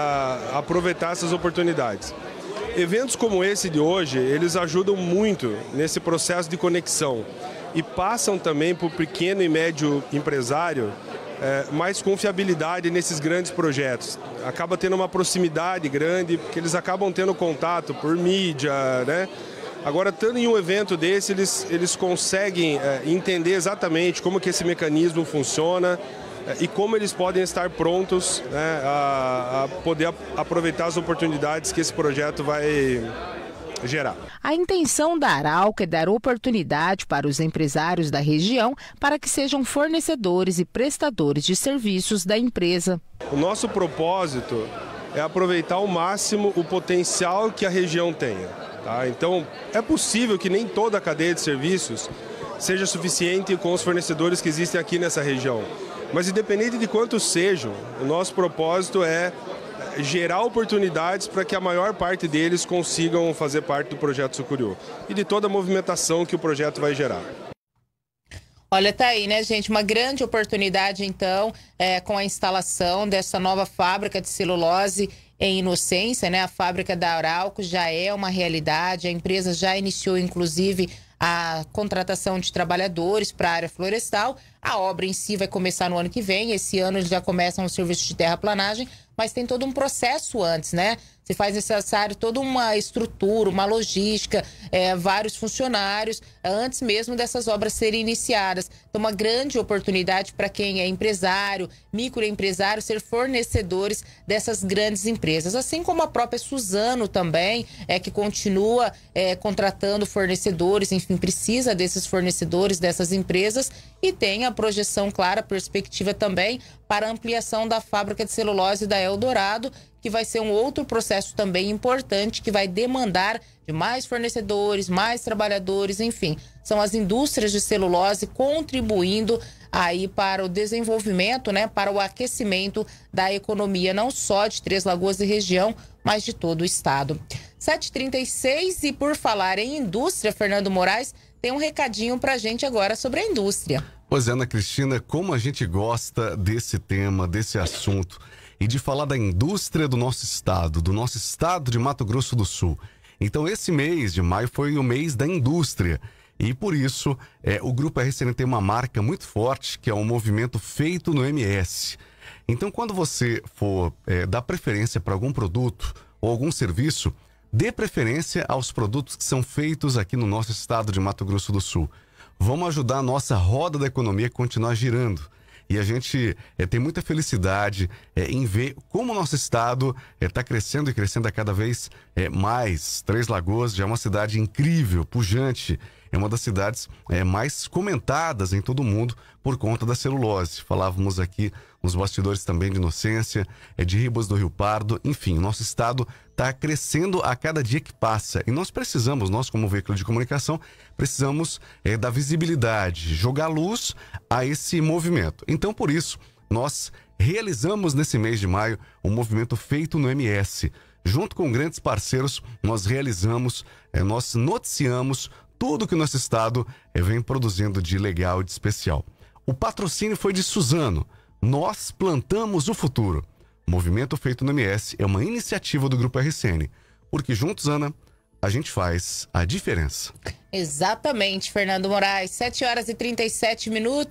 a aproveitar essas oportunidades. Eventos como esse de hoje, eles ajudam muito nesse processo de conexão e passam também para o pequeno e médio empresário mais confiabilidade nesses grandes projetos. Acaba tendo uma proximidade grande, porque eles acabam tendo contato por mídia, né? Agora, estando em um evento desse, eles conseguem entender exatamente como que esse mecanismo funciona e como eles podem estar prontos, né, a poder aproveitar as oportunidades que esse projeto vai gerar. A intenção da Arauco é dar oportunidade para os empresários da região para que sejam fornecedores e prestadores de serviços da empresa. O nosso propósito é aproveitar ao máximo o potencial que a região tenha. Tá? Então, é possível que nem toda a cadeia de serviços seja suficiente com os fornecedores que existem aqui nessa região. Mas independente de quantos sejam, o nosso propósito é gerar oportunidades para que a maior parte deles consigam fazer parte do projeto Sucuriú e de toda a movimentação que o projeto vai gerar. Olha, tá aí, né, gente? Uma grande oportunidade, então, com a instalação dessa nova fábrica de celulose em Inocência, né? A fábrica da Arauco já é uma realidade, a empresa já iniciou, inclusive, a contratação de trabalhadores para a área florestal. A obra em si vai começar no ano que vem. Esse ano eles já começam o serviço de terraplanagem, mas tem todo um processo antes, né? Se faz necessário toda uma estrutura, uma logística, vários funcionários, antes mesmo dessas obras serem iniciadas. Então, uma grande oportunidade para quem é empresário, microempresário, ser fornecedores dessas grandes empresas. Assim como a própria Suzano também, que continua contratando fornecedores, enfim, precisa desses fornecedores, dessas empresas, e tem a projeção clara, a perspectiva também para a ampliação da fábrica de celulose da Eldorado, que vai ser um outro processo também importante, que vai demandar de mais fornecedores, mais trabalhadores, enfim. São as indústrias de celulose contribuindo aí para o desenvolvimento, né, para o aquecimento da economia, não só de Três Lagoas e região, mas de todo o estado. 7h36, e por falar em indústria, Fernando Moraes tem um recadinho pra gente agora sobre a indústria. Pois é, Ana Cristina, como a gente gosta desse tema, desse assunto, e de falar da indústria do nosso estado de Mato Grosso do Sul. Então, esse mês de maio foi o mês da indústria. E por isso, o Grupo RCN tem uma marca muito forte, que é um movimento feito no MS. Então, quando você for dar preferência para algum produto ou algum serviço, dê preferência aos produtos que são feitos aqui no nosso estado de Mato Grosso do Sul. Vamos ajudar a nossa roda da economia a continuar girando. E a gente tem muita felicidade em ver como o nosso estado está crescendo e crescendo a cada vez mais. Três Lagoas já é uma cidade incrível, pujante. É uma das cidades mais comentadas em todo o mundo por conta da celulose. Falávamos aqui nos bastidores também de Inocência, de Ribas do Rio Pardo. Enfim, o nosso estado está crescendo a cada dia que passa. E nós como veículo de comunicação, precisamos dar visibilidade, jogar luz a esse movimento. Então, por isso, nós realizamos nesse mês de maio um movimento feito no MS. Junto com grandes parceiros, nós realizamos, nós noticiamos tudo que o nosso estado vem produzindo de legal e de especial. O patrocínio foi de Suzano. Nós plantamos o futuro. O movimento feito no MS é uma iniciativa do Grupo RCN. Porque juntos, Ana, a gente faz a diferença. Exatamente, Fernando Moraes. 7h37,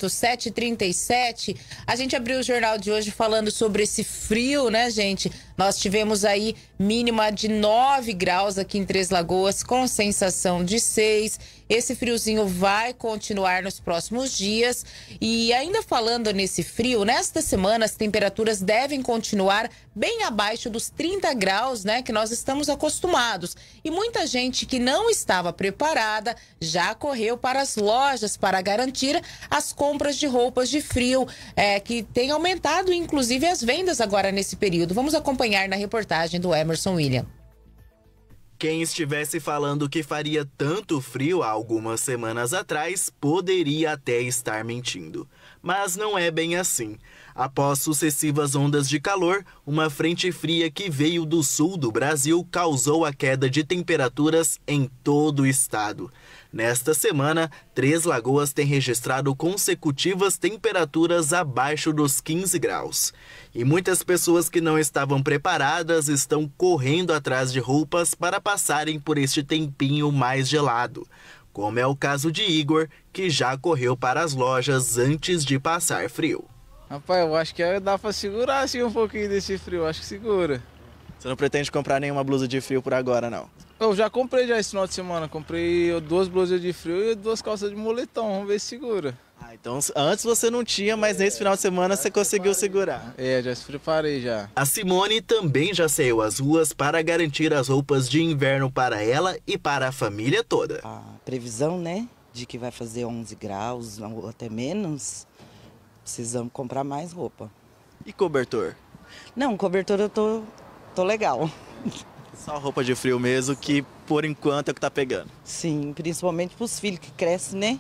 7h37. A gente abriu o jornal de hoje falando sobre esse frio, né, gente? Nós tivemos aí mínima de 9 graus aqui em Três Lagoas, com sensação de 6. Esse friozinho vai continuar nos próximos dias. E ainda falando nesse frio, nesta semana as temperaturas devem continuar bem abaixo dos 30 graus, né, que nós estamos acostumados. E muita gente que não estava preparada já correu para as lojas para garantir as compras de roupas de frio, que tem aumentado inclusive as vendas agora nesse período. Vamos acompanhar na reportagem do Emerson William. Quem estivesse falando que faria tanto frio há algumas semanas atrás poderia até estar mentindo. Mas não é bem assim. Após sucessivas ondas de calor, uma frente fria que veio do sul do Brasil causou a queda de temperaturas em todo o estado. Nesta semana, Três Lagoas tem registrado consecutivas temperaturas abaixo dos 15 graus. E muitas pessoas que não estavam preparadas estão correndo atrás de roupas para passarem por este tempinho mais gelado. Como é o caso de Igor, que já correu para as lojas antes de passar frio. Rapaz, eu acho que dá pra segurar assim um pouquinho desse frio, acho que segura. Você não pretende comprar nenhuma blusa de frio por agora, não? Eu já comprei esse final de semana, comprei 2 blusas de frio e 2 calças de moletom, vamos ver se segura. Ah, então antes você não tinha, mas nesse final de semana você conseguiu segurar. É, já se preparei já. A Simone também já saiu às ruas para garantir as roupas de inverno para ela e para a família toda. A previsão, né, de que vai fazer 11 graus ou até menos, precisamos comprar mais roupa. E cobertor? Não, cobertor eu tô legal. Só roupa de frio mesmo, que por enquanto é o que tá pegando. Sim, principalmente pros filhos que crescem, né?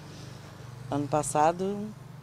Ano passado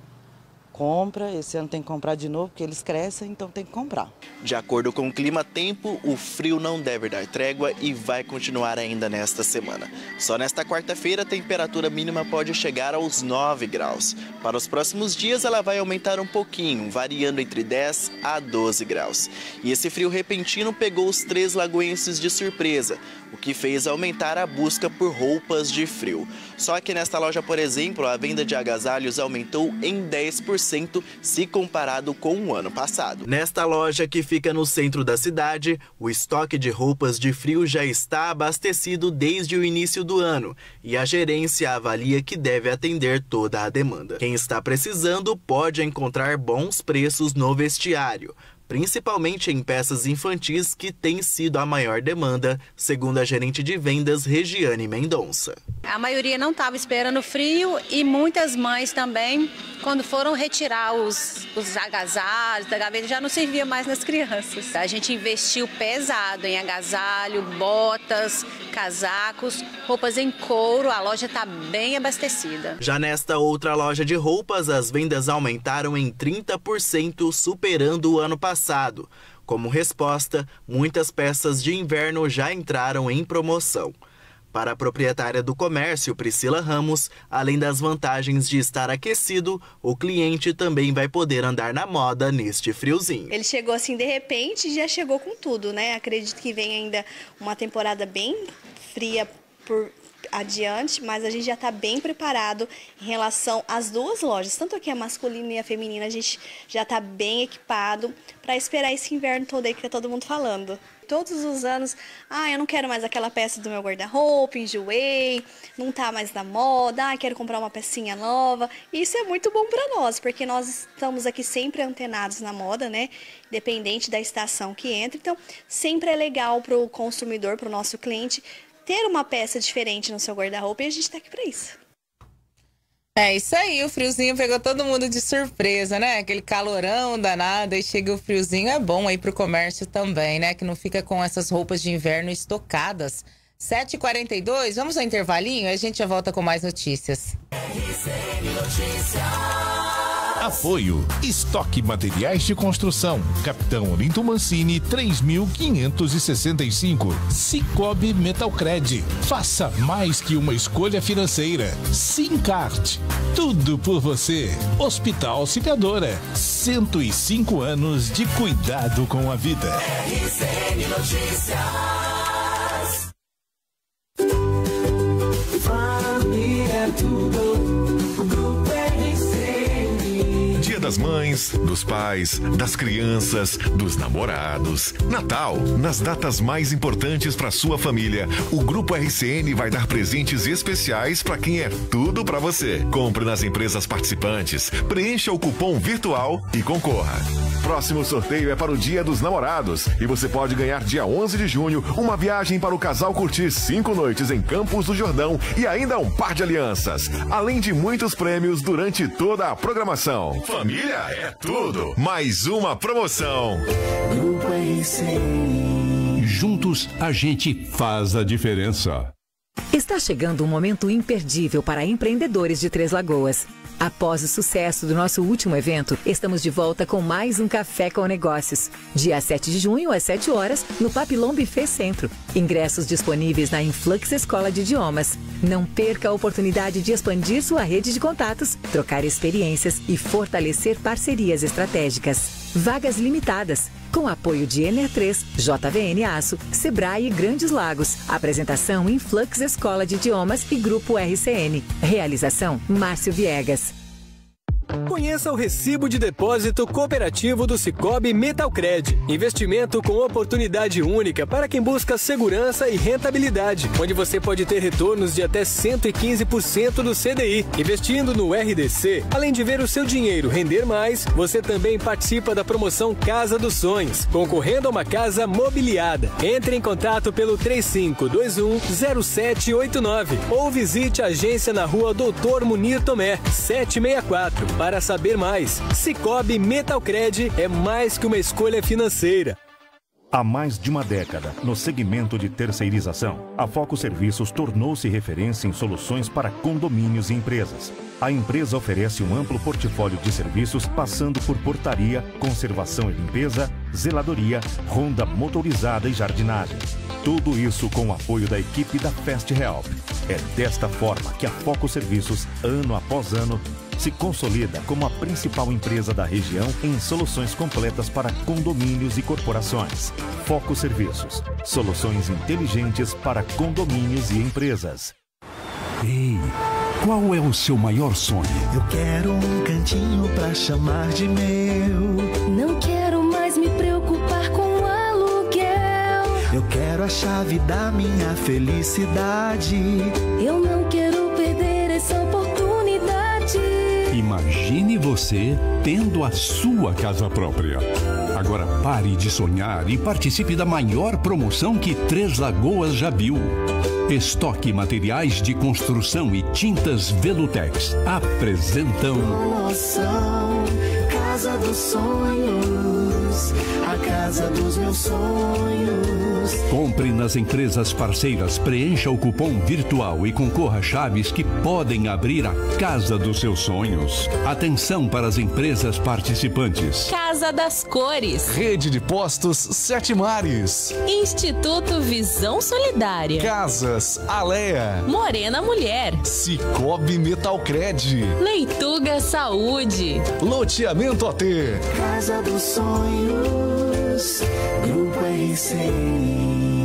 compra, esse ano tem que comprar de novo, porque eles crescem, então tem que comprar. De acordo com o clima-tempo, o frio não deve dar trégua e vai continuar ainda nesta semana. Só nesta quarta-feira a temperatura mínima pode chegar aos 9 graus. Para os próximos dias ela vai aumentar um pouquinho, variando entre 10 a 12 graus. E esse frio repentino pegou os 3 lagoenses de surpresa, o que fez aumentar a busca por roupas de frio. Só que nesta loja, por exemplo, a venda de agasalhos aumentou em 10% se comparado com o ano passado. Nesta loja, que fica no centro da cidade, o estoque de roupas de frio já está abastecido desde o início do ano e a gerência avalia que deve atender toda a demanda. Quem está precisando pode encontrar bons preços no vestiário, principalmente em peças infantis, que tem sido a maior demanda, segundo a gerente de vendas Regiane Mendonça. A maioria não estava esperando frio e muitas mães também, quando foram retirar os agasalhos da gaveta, já não servia mais nas crianças. A gente investiu pesado em agasalho, botas, casacos, roupas em couro, a loja está bem abastecida. Já nesta outra loja de roupas, as vendas aumentaram em 30%, superando o ano passado. Como resposta, muitas peças de inverno já entraram em promoção. Para a proprietária do comércio, Priscila Ramos, além das vantagens de estar aquecido, o cliente também vai poder andar na moda neste friozinho. Ele chegou assim de repente e já chegou com tudo, né? Acredito que vem ainda uma temporada bem fria por adiante, mas a gente já está bem preparado em relação às duas lojas, tanto aqui a masculina e a feminina, a gente já está bem equipado para esperar esse inverno todo aí que tá todo mundo falando. Todos os anos, eu não quero mais aquela peça do meu guarda-roupa, enjoei, não tá mais na moda, quero comprar uma pecinha nova. E isso é muito bom para nós, porque nós estamos aqui sempre antenados na moda, né? Independente da estação que entra. Então, sempre é legal para o consumidor, para o nosso cliente, ter uma peça diferente no seu guarda-roupa, e a gente tá aqui para isso. É isso aí, o friozinho pegou todo mundo de surpresa, né? Aquele calorão danado, e chega o friozinho, é bom aí pro comércio também, né? Que não fica com essas roupas de inverno estocadas. 7h42, vamos ao intervalinho e a gente já volta com mais notícias. RCN Notícias. Apoio, Estoque Materiais de Construção, Capitão Olinto Mancini, 3565. Cicobi Metalcred, faça mais que uma escolha financeira. Sincart, tudo por você. Hospital Auxiliadora, 105 anos de cuidado com a vida. RCN Notícias. Família tudo. Dia das Mães, dos pais, das crianças, dos namorados. Natal, nas datas mais importantes para sua família, o Grupo RCN vai dar presentes especiais para quem é tudo para você. Compre nas empresas participantes, preencha o cupom virtual e concorra. Próximo sorteio é para o Dia dos Namorados e você pode ganhar dia 11 de junho uma viagem para o casal curtir 5 noites em Campos do Jordão e ainda um par de alianças, além de muitos prêmios durante toda a programação. Família é tudo. Mais uma promoção. Grupo RCN. Juntos a gente faz a diferença. Está chegando um momento imperdível para empreendedores de Três Lagoas. Após o sucesso do nosso último evento, estamos de volta com mais um Café com Negócios. Dia 7 de junho, às 7 horas, no Papillon Buffet Centro. Ingressos disponíveis na Influx Escola de Idiomas. Não perca a oportunidade de expandir sua rede de contatos, trocar experiências e fortalecer parcerias estratégicas. Vagas limitadas. Com apoio de Ener3, JVN Aço, Sebrae e Grandes Lagos. Apresentação Influx Escola de Idiomas e Grupo RCN. Realização Márcio Viegas. Conheça o Recibo de Depósito Cooperativo do Cicobi Metalcred. Investimento com oportunidade única para quem busca segurança e rentabilidade, onde você pode ter retornos de até 115% do CDI. Investindo no RDC, além de ver o seu dinheiro render mais, você também participa da promoção Casa dos Sonhos, concorrendo a uma casa mobiliada. Entre em contato pelo 3521-0789 ou visite a agência na rua Doutor Munir Tomé, 764. Para saber mais, Cicobi Metalcred é mais que uma escolha financeira. Há mais de uma década, no segmento de terceirização, a Foco Serviços tornou-se referência em soluções para condomínios e empresas. A empresa oferece um amplo portfólio de serviços, passando por portaria, conservação e limpeza, zeladoria, ronda motorizada e jardinagem. Tudo isso com o apoio da equipe da Fast Help. É desta forma que a Foco Serviços, ano após ano, se consolida como a principal empresa da região em soluções completas para condomínios e corporações. Foco Serviços, soluções inteligentes para condomínios e empresas. Ei, qual é o seu maior sonho? Eu quero um cantinho pra chamar de meu. Não quero mais me preocupar com o aluguel. Eu quero a chave da minha felicidade. Eu não quero perder essa oportunidade. Imagine você tendo a sua casa própria. Agora pare de sonhar e participe da maior promoção que Três Lagoas já viu. Estoque Materiais de Construção e Tintas Velutex apresentam Promoção Casa dos Sonhos, a casa dos meus sonhos. Compre nas empresas parceiras, preencha o cupom virtual e concorra a chaves que podem abrir a casa dos seus sonhos. Atenção para as empresas participantes. Casa das Cores. Rede de Postos Sete Mares. Instituto Visão Solidária. Casas Alea. Morena Mulher. Cicobi Metalcred. Leituga Saúde. Loteamento AT. Casa dos Sonhos, Grupo RCN.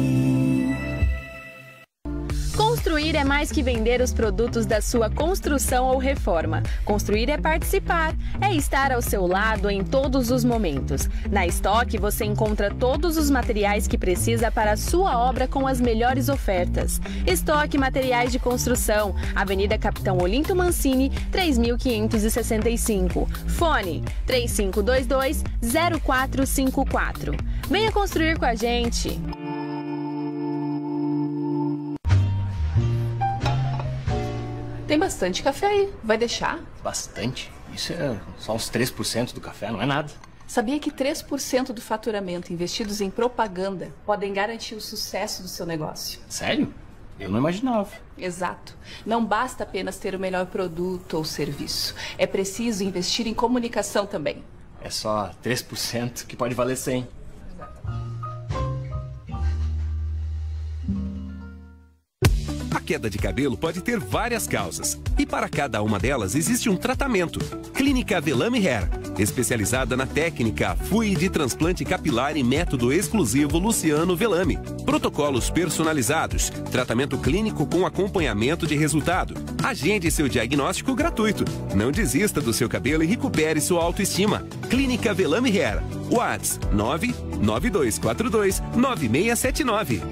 Construir é mais que vender os produtos da sua construção ou reforma. Construir é participar, é estar ao seu lado em todos os momentos. Na Estoque você encontra todos os materiais que precisa para a sua obra com as melhores ofertas. Estoque Materiais de Construção, Avenida Capitão Olinto Mancini, 3565. Fone 3522-0454. Venha construir com a gente! Tem bastante café aí. Vai deixar? Bastante? Isso é só uns 3% do café, não é nada. Sabia que 3% do faturamento investidos em propaganda podem garantir o sucesso do seu negócio? Sério? Eu não imaginava. Exato. Não basta apenas ter o melhor produto ou serviço. É preciso investir em comunicação também. É só 3% que pode valer 100. A queda de cabelo pode ter várias causas. E para cada uma delas existe um tratamento. Clínica Velame Hair, especializada na técnica FUI de transplante capilar e método exclusivo Luciano Velame. Protocolos personalizados, tratamento clínico com acompanhamento de resultado. Agende seu diagnóstico gratuito. Não desista do seu cabelo e recupere sua autoestima. Clínica Velame Hair. WhatsApp 99242-9679.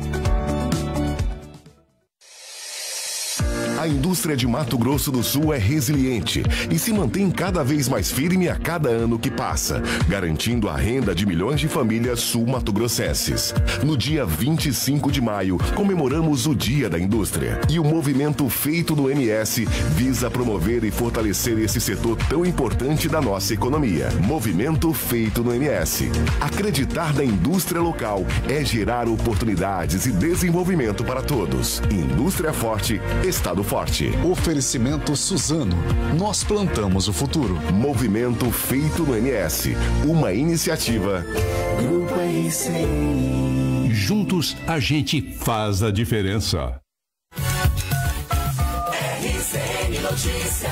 A indústria de Mato Grosso do Sul é resiliente e se mantém cada vez mais firme a cada ano que passa, garantindo a renda de milhões de famílias sul-mato-grossenses. No dia 25 de maio, comemoramos o Dia da Indústria. E o movimento Feito no MS visa promover e fortalecer esse setor tão importante da nossa economia. Movimento Feito no MS. Acreditar na indústria local é gerar oportunidades e desenvolvimento para todos. Indústria forte, Estado forte. Oferecimento Suzano. Nós plantamos o futuro. Movimento Feito no MS. Uma iniciativa. Grupo RCN. Juntos a gente faz a diferença. RCN Notícias.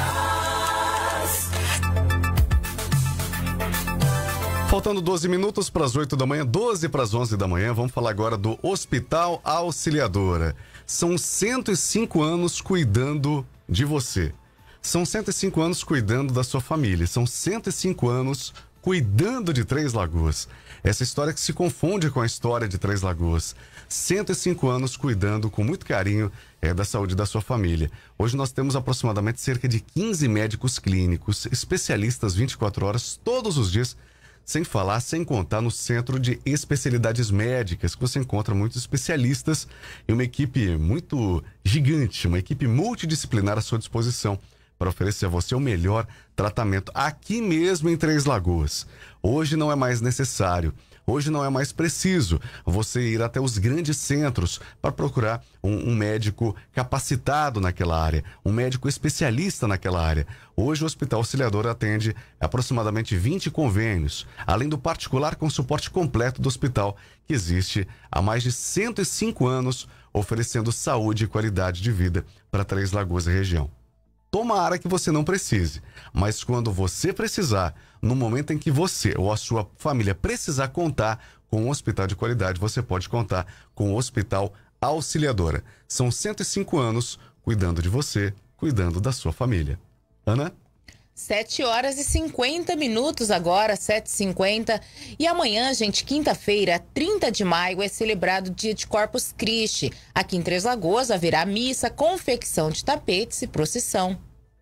Faltando 12 minutos para as 8 da manhã, 12 para as 11 da manhã, vamos falar agora do Hospital Auxiliadora. São 105 anos cuidando de você. São 105 anos cuidando da sua família. São 105 anos cuidando de Três Lagoas. Essa história que se confunde com a história de Três Lagoas. 105 anos cuidando com muito carinho da saúde da sua família. Hoje nós temos aproximadamente cerca de 15 médicos clínicos, especialistas 24 horas, todos os dias, sem contar no Centro de Especialidades Médicas, que você encontra muitos especialistas e uma equipe muito gigante, uma equipe multidisciplinar à sua disposição para oferecer a você o melhor tratamento aqui mesmo em Três Lagoas. Hoje não é mais necessário, hoje não é mais preciso você ir até os grandes centros para procurar um médico capacitado naquela área, um médico especialista naquela área. Hoje o Hospital Auxiliadora atende aproximadamente 20 convênios, além do particular com suporte completo do hospital, que existe há mais de 105 anos, oferecendo saúde e qualidade de vida para Três Lagoas e região. Tomara que você não precise, mas quando você precisar, no momento em que você ou a sua família precisar contar com um hospital de qualidade, você pode contar com o Hospital Auxiliadora. São 105 anos cuidando de você, cuidando da sua família. Ana? 7h50 agora, 7h50. E amanhã, gente, quinta-feira, 30 de maio, é celebrado o Dia de Corpus Christi. Aqui em Três Lagoas haverá missa, confecção de tapetes e procissão.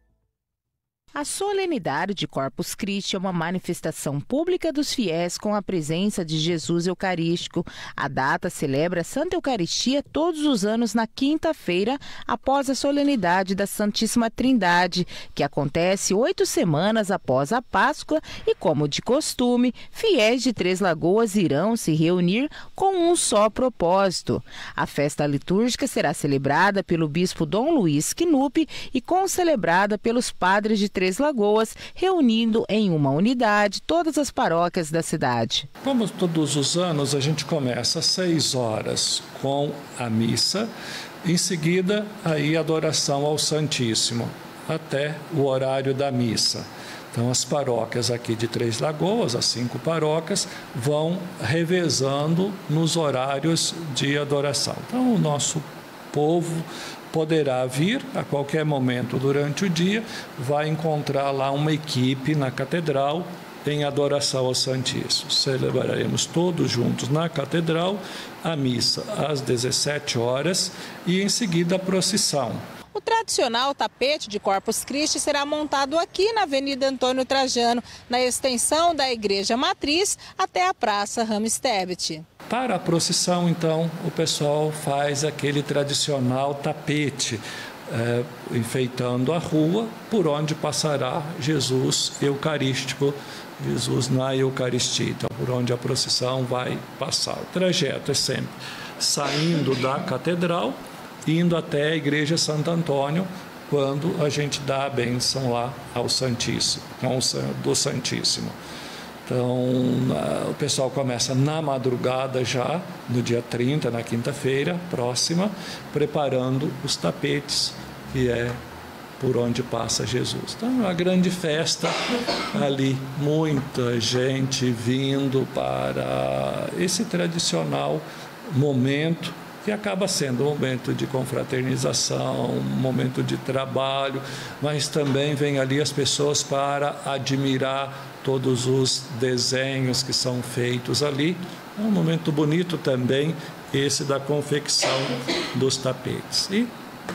A solenidade de Corpus Christi é uma manifestação pública dos fiéis com a presença de Jesus Eucarístico. A data celebra a Santa Eucaristia todos os anos na quinta-feira, após a solenidade da Santíssima Trindade, que acontece 8 semanas após a Páscoa e, como de costume, fiéis de Três Lagoas irão se reunir com um só propósito. A festa litúrgica será celebrada pelo bispo Dom Luiz Quinupe e concelebrada pelos padres de Três Lagoas, reunindo em uma unidade todas as paróquias da cidade. Como todos os anos, a gente começa às 6 horas com a missa, em seguida aí a adoração ao Santíssimo, até o horário da missa. Então as paróquias aqui de Três Lagoas, as 5 paróquias, vão revezando nos horários de adoração. Então o nosso povo poderá vir a qualquer momento durante o dia, vai encontrar lá uma equipe na catedral em adoração ao Santíssimo. Celebraremos todos juntos na catedral a missa às 17 horas e em seguida a procissão. O tradicional tapete de Corpus Christi será montado aqui na Avenida Antônio Trajano, na extensão da Igreja Matriz até a Praça Rames Tebet. Para a procissão, então, o pessoal faz aquele tradicional tapete, enfeitando a rua por onde passará Jesus Eucarístico, Jesus na Eucaristia, então, por onde a procissão vai passar. O trajeto é sempre saindo da catedral, indo até a Igreja Santo Antônio, quando a gente dá a bênção lá ao Santíssimo, do Santíssimo. Então, o pessoal começa na madrugada já, no dia 30, na quinta-feira próxima, preparando os tapetes, que é por onde passa Jesus. Então, é uma grande festa ali, muita gente vindo para esse tradicional momento, que acaba sendo um momento de confraternização, um momento de trabalho, mas também vem ali as pessoas para admirar todos os desenhos que são feitos ali. É um momento bonito também, esse da confecção dos tapetes. E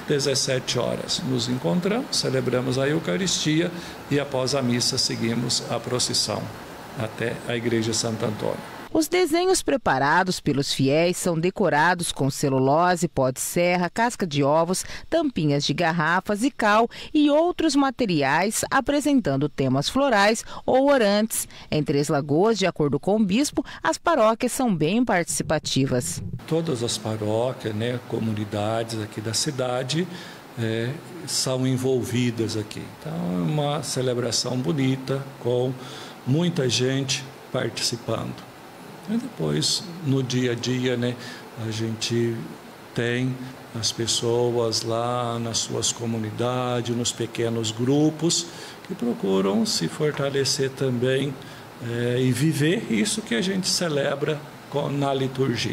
17 horas nos encontramos, celebramos a Eucaristia e após a missa seguimos a procissão até a Igreja Santo Antônio. Os desenhos preparados pelos fiéis são decorados com celulose, pó de serra, casca de ovos, tampinhas de garrafas e cal e outros materiais apresentando temas florais ou orantes. Em Três Lagoas, de acordo com o bispo, as paróquias são bem participativas. Todas as paróquias, comunidades aqui da cidade são envolvidas aqui. Então é uma celebração bonita com muita gente participando. E depois, no dia a dia, a gente tem as pessoas lá nas suas comunidades, nos pequenos grupos, que procuram se fortalecer também e viver isso que a gente celebra na liturgia.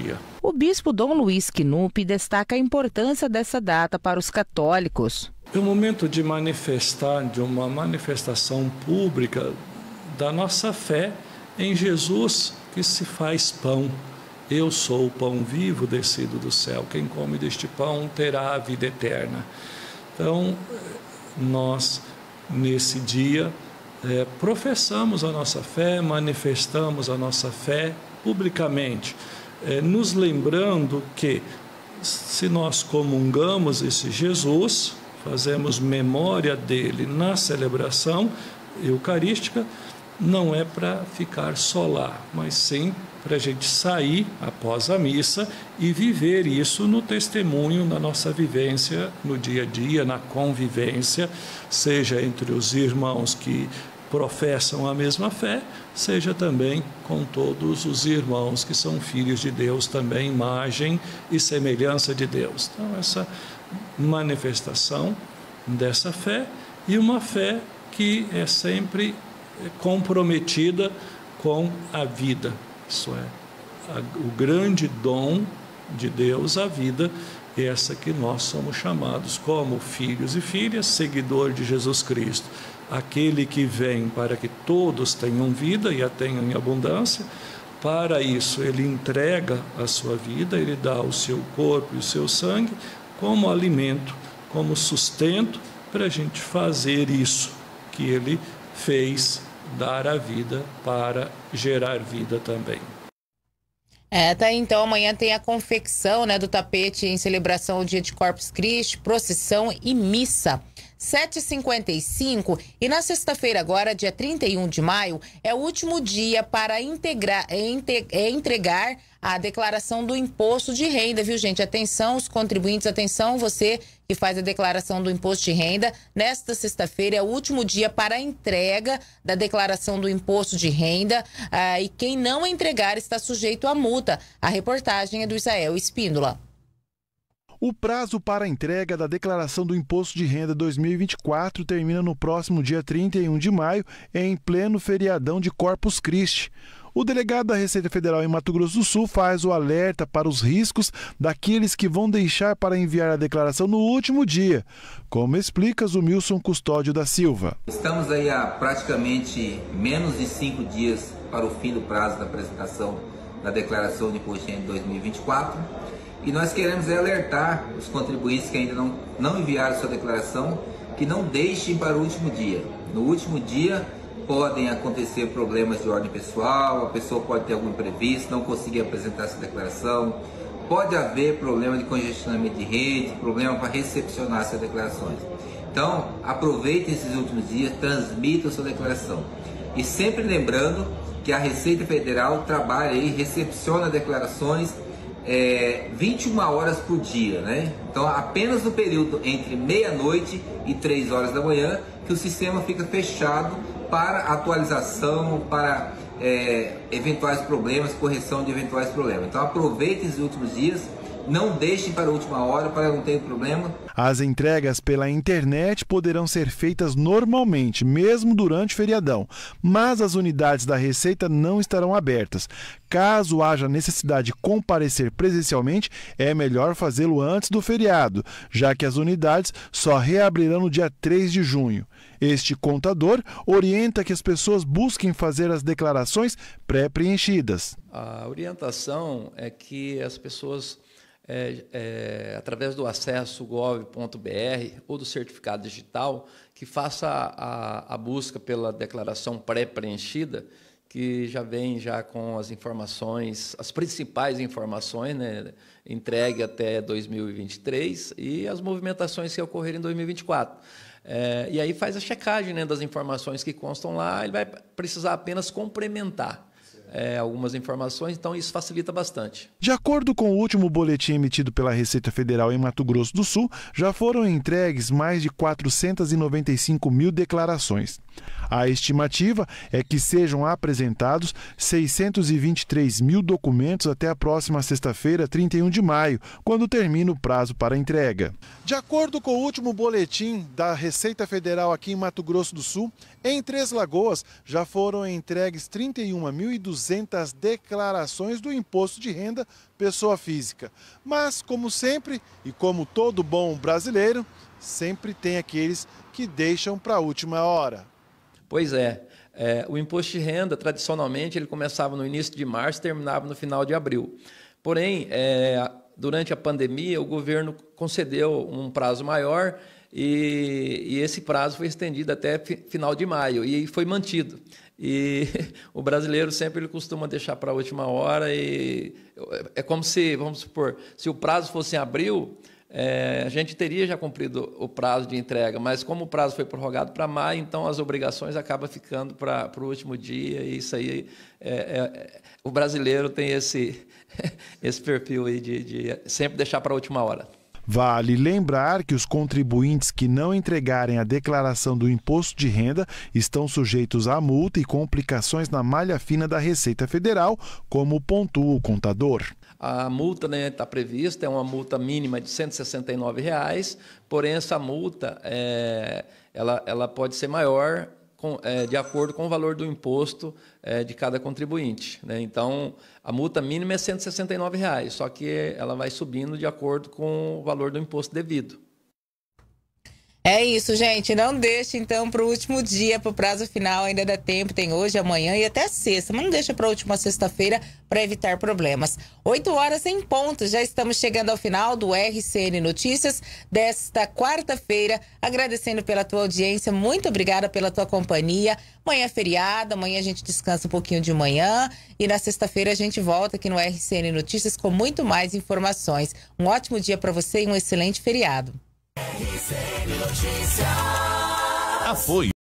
o bispo Dom Luiz Knupp destaca a importância dessa data para os católicos. É o momento de uma manifestação pública da nossa fé em Jesus, que se faz pão. Eu sou o pão vivo descido do céu. Quem come deste pão terá a vida eterna. Então, nós, nesse dia, professamos a nossa fé, manifestamos a nossa fé publicamente, nos lembrando que, se nós comungamos esse Jesus, fazemos memória dele na celebração eucarística, não é para ficar só lá, mas sim para a gente sair após a missa e viver isso no testemunho, na nossa vivência, no dia a dia, na convivência, seja entre os irmãos que professam a mesma fé, seja também com todos os irmãos que são filhos de Deus, também imagem e semelhança de Deus. Então, essa manifestação dessa fé, e uma fé que é sempre comprometida com a vida. Isso é, o grande dom de Deus, a vida, essa que nós somos chamados como filhos e filhas, seguidor de Jesus Cristo. Aquele que vem para que todos tenham vida e a tenham em abundância. Para isso, ele entrega a sua vida, ele dá o seu corpo e o seu sangue como alimento, como sustento, para a gente fazer isso que ele fez, dar a vida para gerar vida também. Tá, então amanhã tem a confecção, né, do tapete em celebração ao dia de Corpus Christi, procissão e missa. 7h55, e na sexta-feira agora, dia 31 de maio, é o último dia para entregar a declaração do imposto de renda, viu, gente? Atenção, os contribuintes, atenção, você que faz a declaração do imposto de renda. Nesta sexta-feira é o último dia para a entrega da declaração do imposto de renda, e quem não entregar está sujeito a multa. A reportagem é do Israel Espíndola. O prazo para a entrega da declaração do Imposto de Renda 2024 termina no próximo dia 31 de maio, em pleno feriadão de Corpus Christi. O delegado da Receita Federal em Mato Grosso do Sul faz o alerta para os riscos daqueles que vão deixar para enviar a declaração no último dia, como explica Zumilson Custódio da Silva. Estamos aí há praticamente menos de 5 dias para o fim do prazo da apresentação da declaração de imposto de renda 2024. E nós queremos alertar os contribuintes que ainda não enviaram sua declaração, que não deixem para o último dia. No último dia podem acontecer problemas de ordem pessoal, a pessoa pode ter algum imprevisto, não conseguir apresentar sua declaração, pode haver problema de congestionamento de rede, problema para recepcionar suas declarações. Então, aproveitem esses últimos dias, transmitam sua declaração. E sempre lembrando que a Receita Federal trabalha e recepciona declarações 21 horas por dia, né? Então, apenas no período entre meia-noite e 3 horas da manhã que o sistema fica fechado para atualização, para eventuais problemas, correção de eventuais problemas. Então, aproveitem os últimos dias, não deixem para a última hora para não ter problema. As entregas pela internet poderão ser feitas normalmente, mesmo durante o feriadão, mas as unidades da Receita não estarão abertas. Caso haja necessidade de comparecer presencialmente, é melhor fazê-lo antes do feriado, já que as unidades só reabrirão no dia 3 de junho. Este contador orienta que as pessoas busquem fazer as declarações pré-preenchidas. A orientação é que as pessoas, através do acesso gov.br ou do certificado digital, que faça a busca pela declaração pré-preenchida, que já vem já com as informações, as principais informações, né, entregue até 2023 e as movimentações que ocorrerem em 2024. E aí faz a checagem, né, das informações que constam lá, ele vai precisar apenas complementar algumas informações, então isso facilita bastante. De acordo com o último boletim emitido pela Receita Federal em Mato Grosso do Sul, já foram entregues mais de 495 mil declarações. A estimativa é que sejam apresentados 623 mil documentos até a próxima sexta-feira, 31 de maio, quando termina o prazo para entrega. De acordo com o último boletim da Receita Federal aqui em Mato Grosso do Sul, em Três Lagoas já foram entregues 31.200 300 declarações do imposto de renda pessoa física. Mas, como sempre, e como todo bom brasileiro, sempre tem aqueles que deixam para a última hora. Pois é. O imposto de renda, tradicionalmente, ele começava no início de março e terminava no final de abril. Porém, durante a pandemia, o governo concedeu um prazo maior e esse prazo foi estendido até final de maio e foi mantido. E o brasileiro sempre ele costuma deixar para a última hora e é como se, vamos supor, se o prazo fosse em abril, a gente teria já cumprido o prazo de entrega, mas como o prazo foi prorrogado para maio, então as obrigações acabam ficando para o último dia, e isso aí, o brasileiro tem esse perfil aí de sempre deixar para a última hora. Vale lembrar que os contribuintes que não entregarem a declaração do imposto de renda estão sujeitos a multa e complicações na malha fina da Receita Federal, como pontua o contador. A multa está prevista, é uma multa mínima de R$ 169, porém essa multa ela pode ser maior de acordo com o valor do imposto de cada contribuinte, né? Então, a multa mínima é R$ 169, só que ela vai subindo de acordo com o valor do imposto devido. É isso, gente. Não deixe, então, para o último dia, para o prazo final. Ainda dá tempo, tem hoje, amanhã e até sexta. Mas não deixa para a última sexta-feira para evitar problemas. 8 horas em ponto. Já estamos chegando ao final do RCN Notícias desta quarta-feira. Agradecendo pela tua audiência. Muito obrigada pela tua companhia. Amanhã é feriado, amanhã a gente descansa um pouquinho de manhã. E na sexta-feira a gente volta aqui no RCN Notícias com muito mais informações. Um ótimo dia para você e um excelente feriado. Apoio.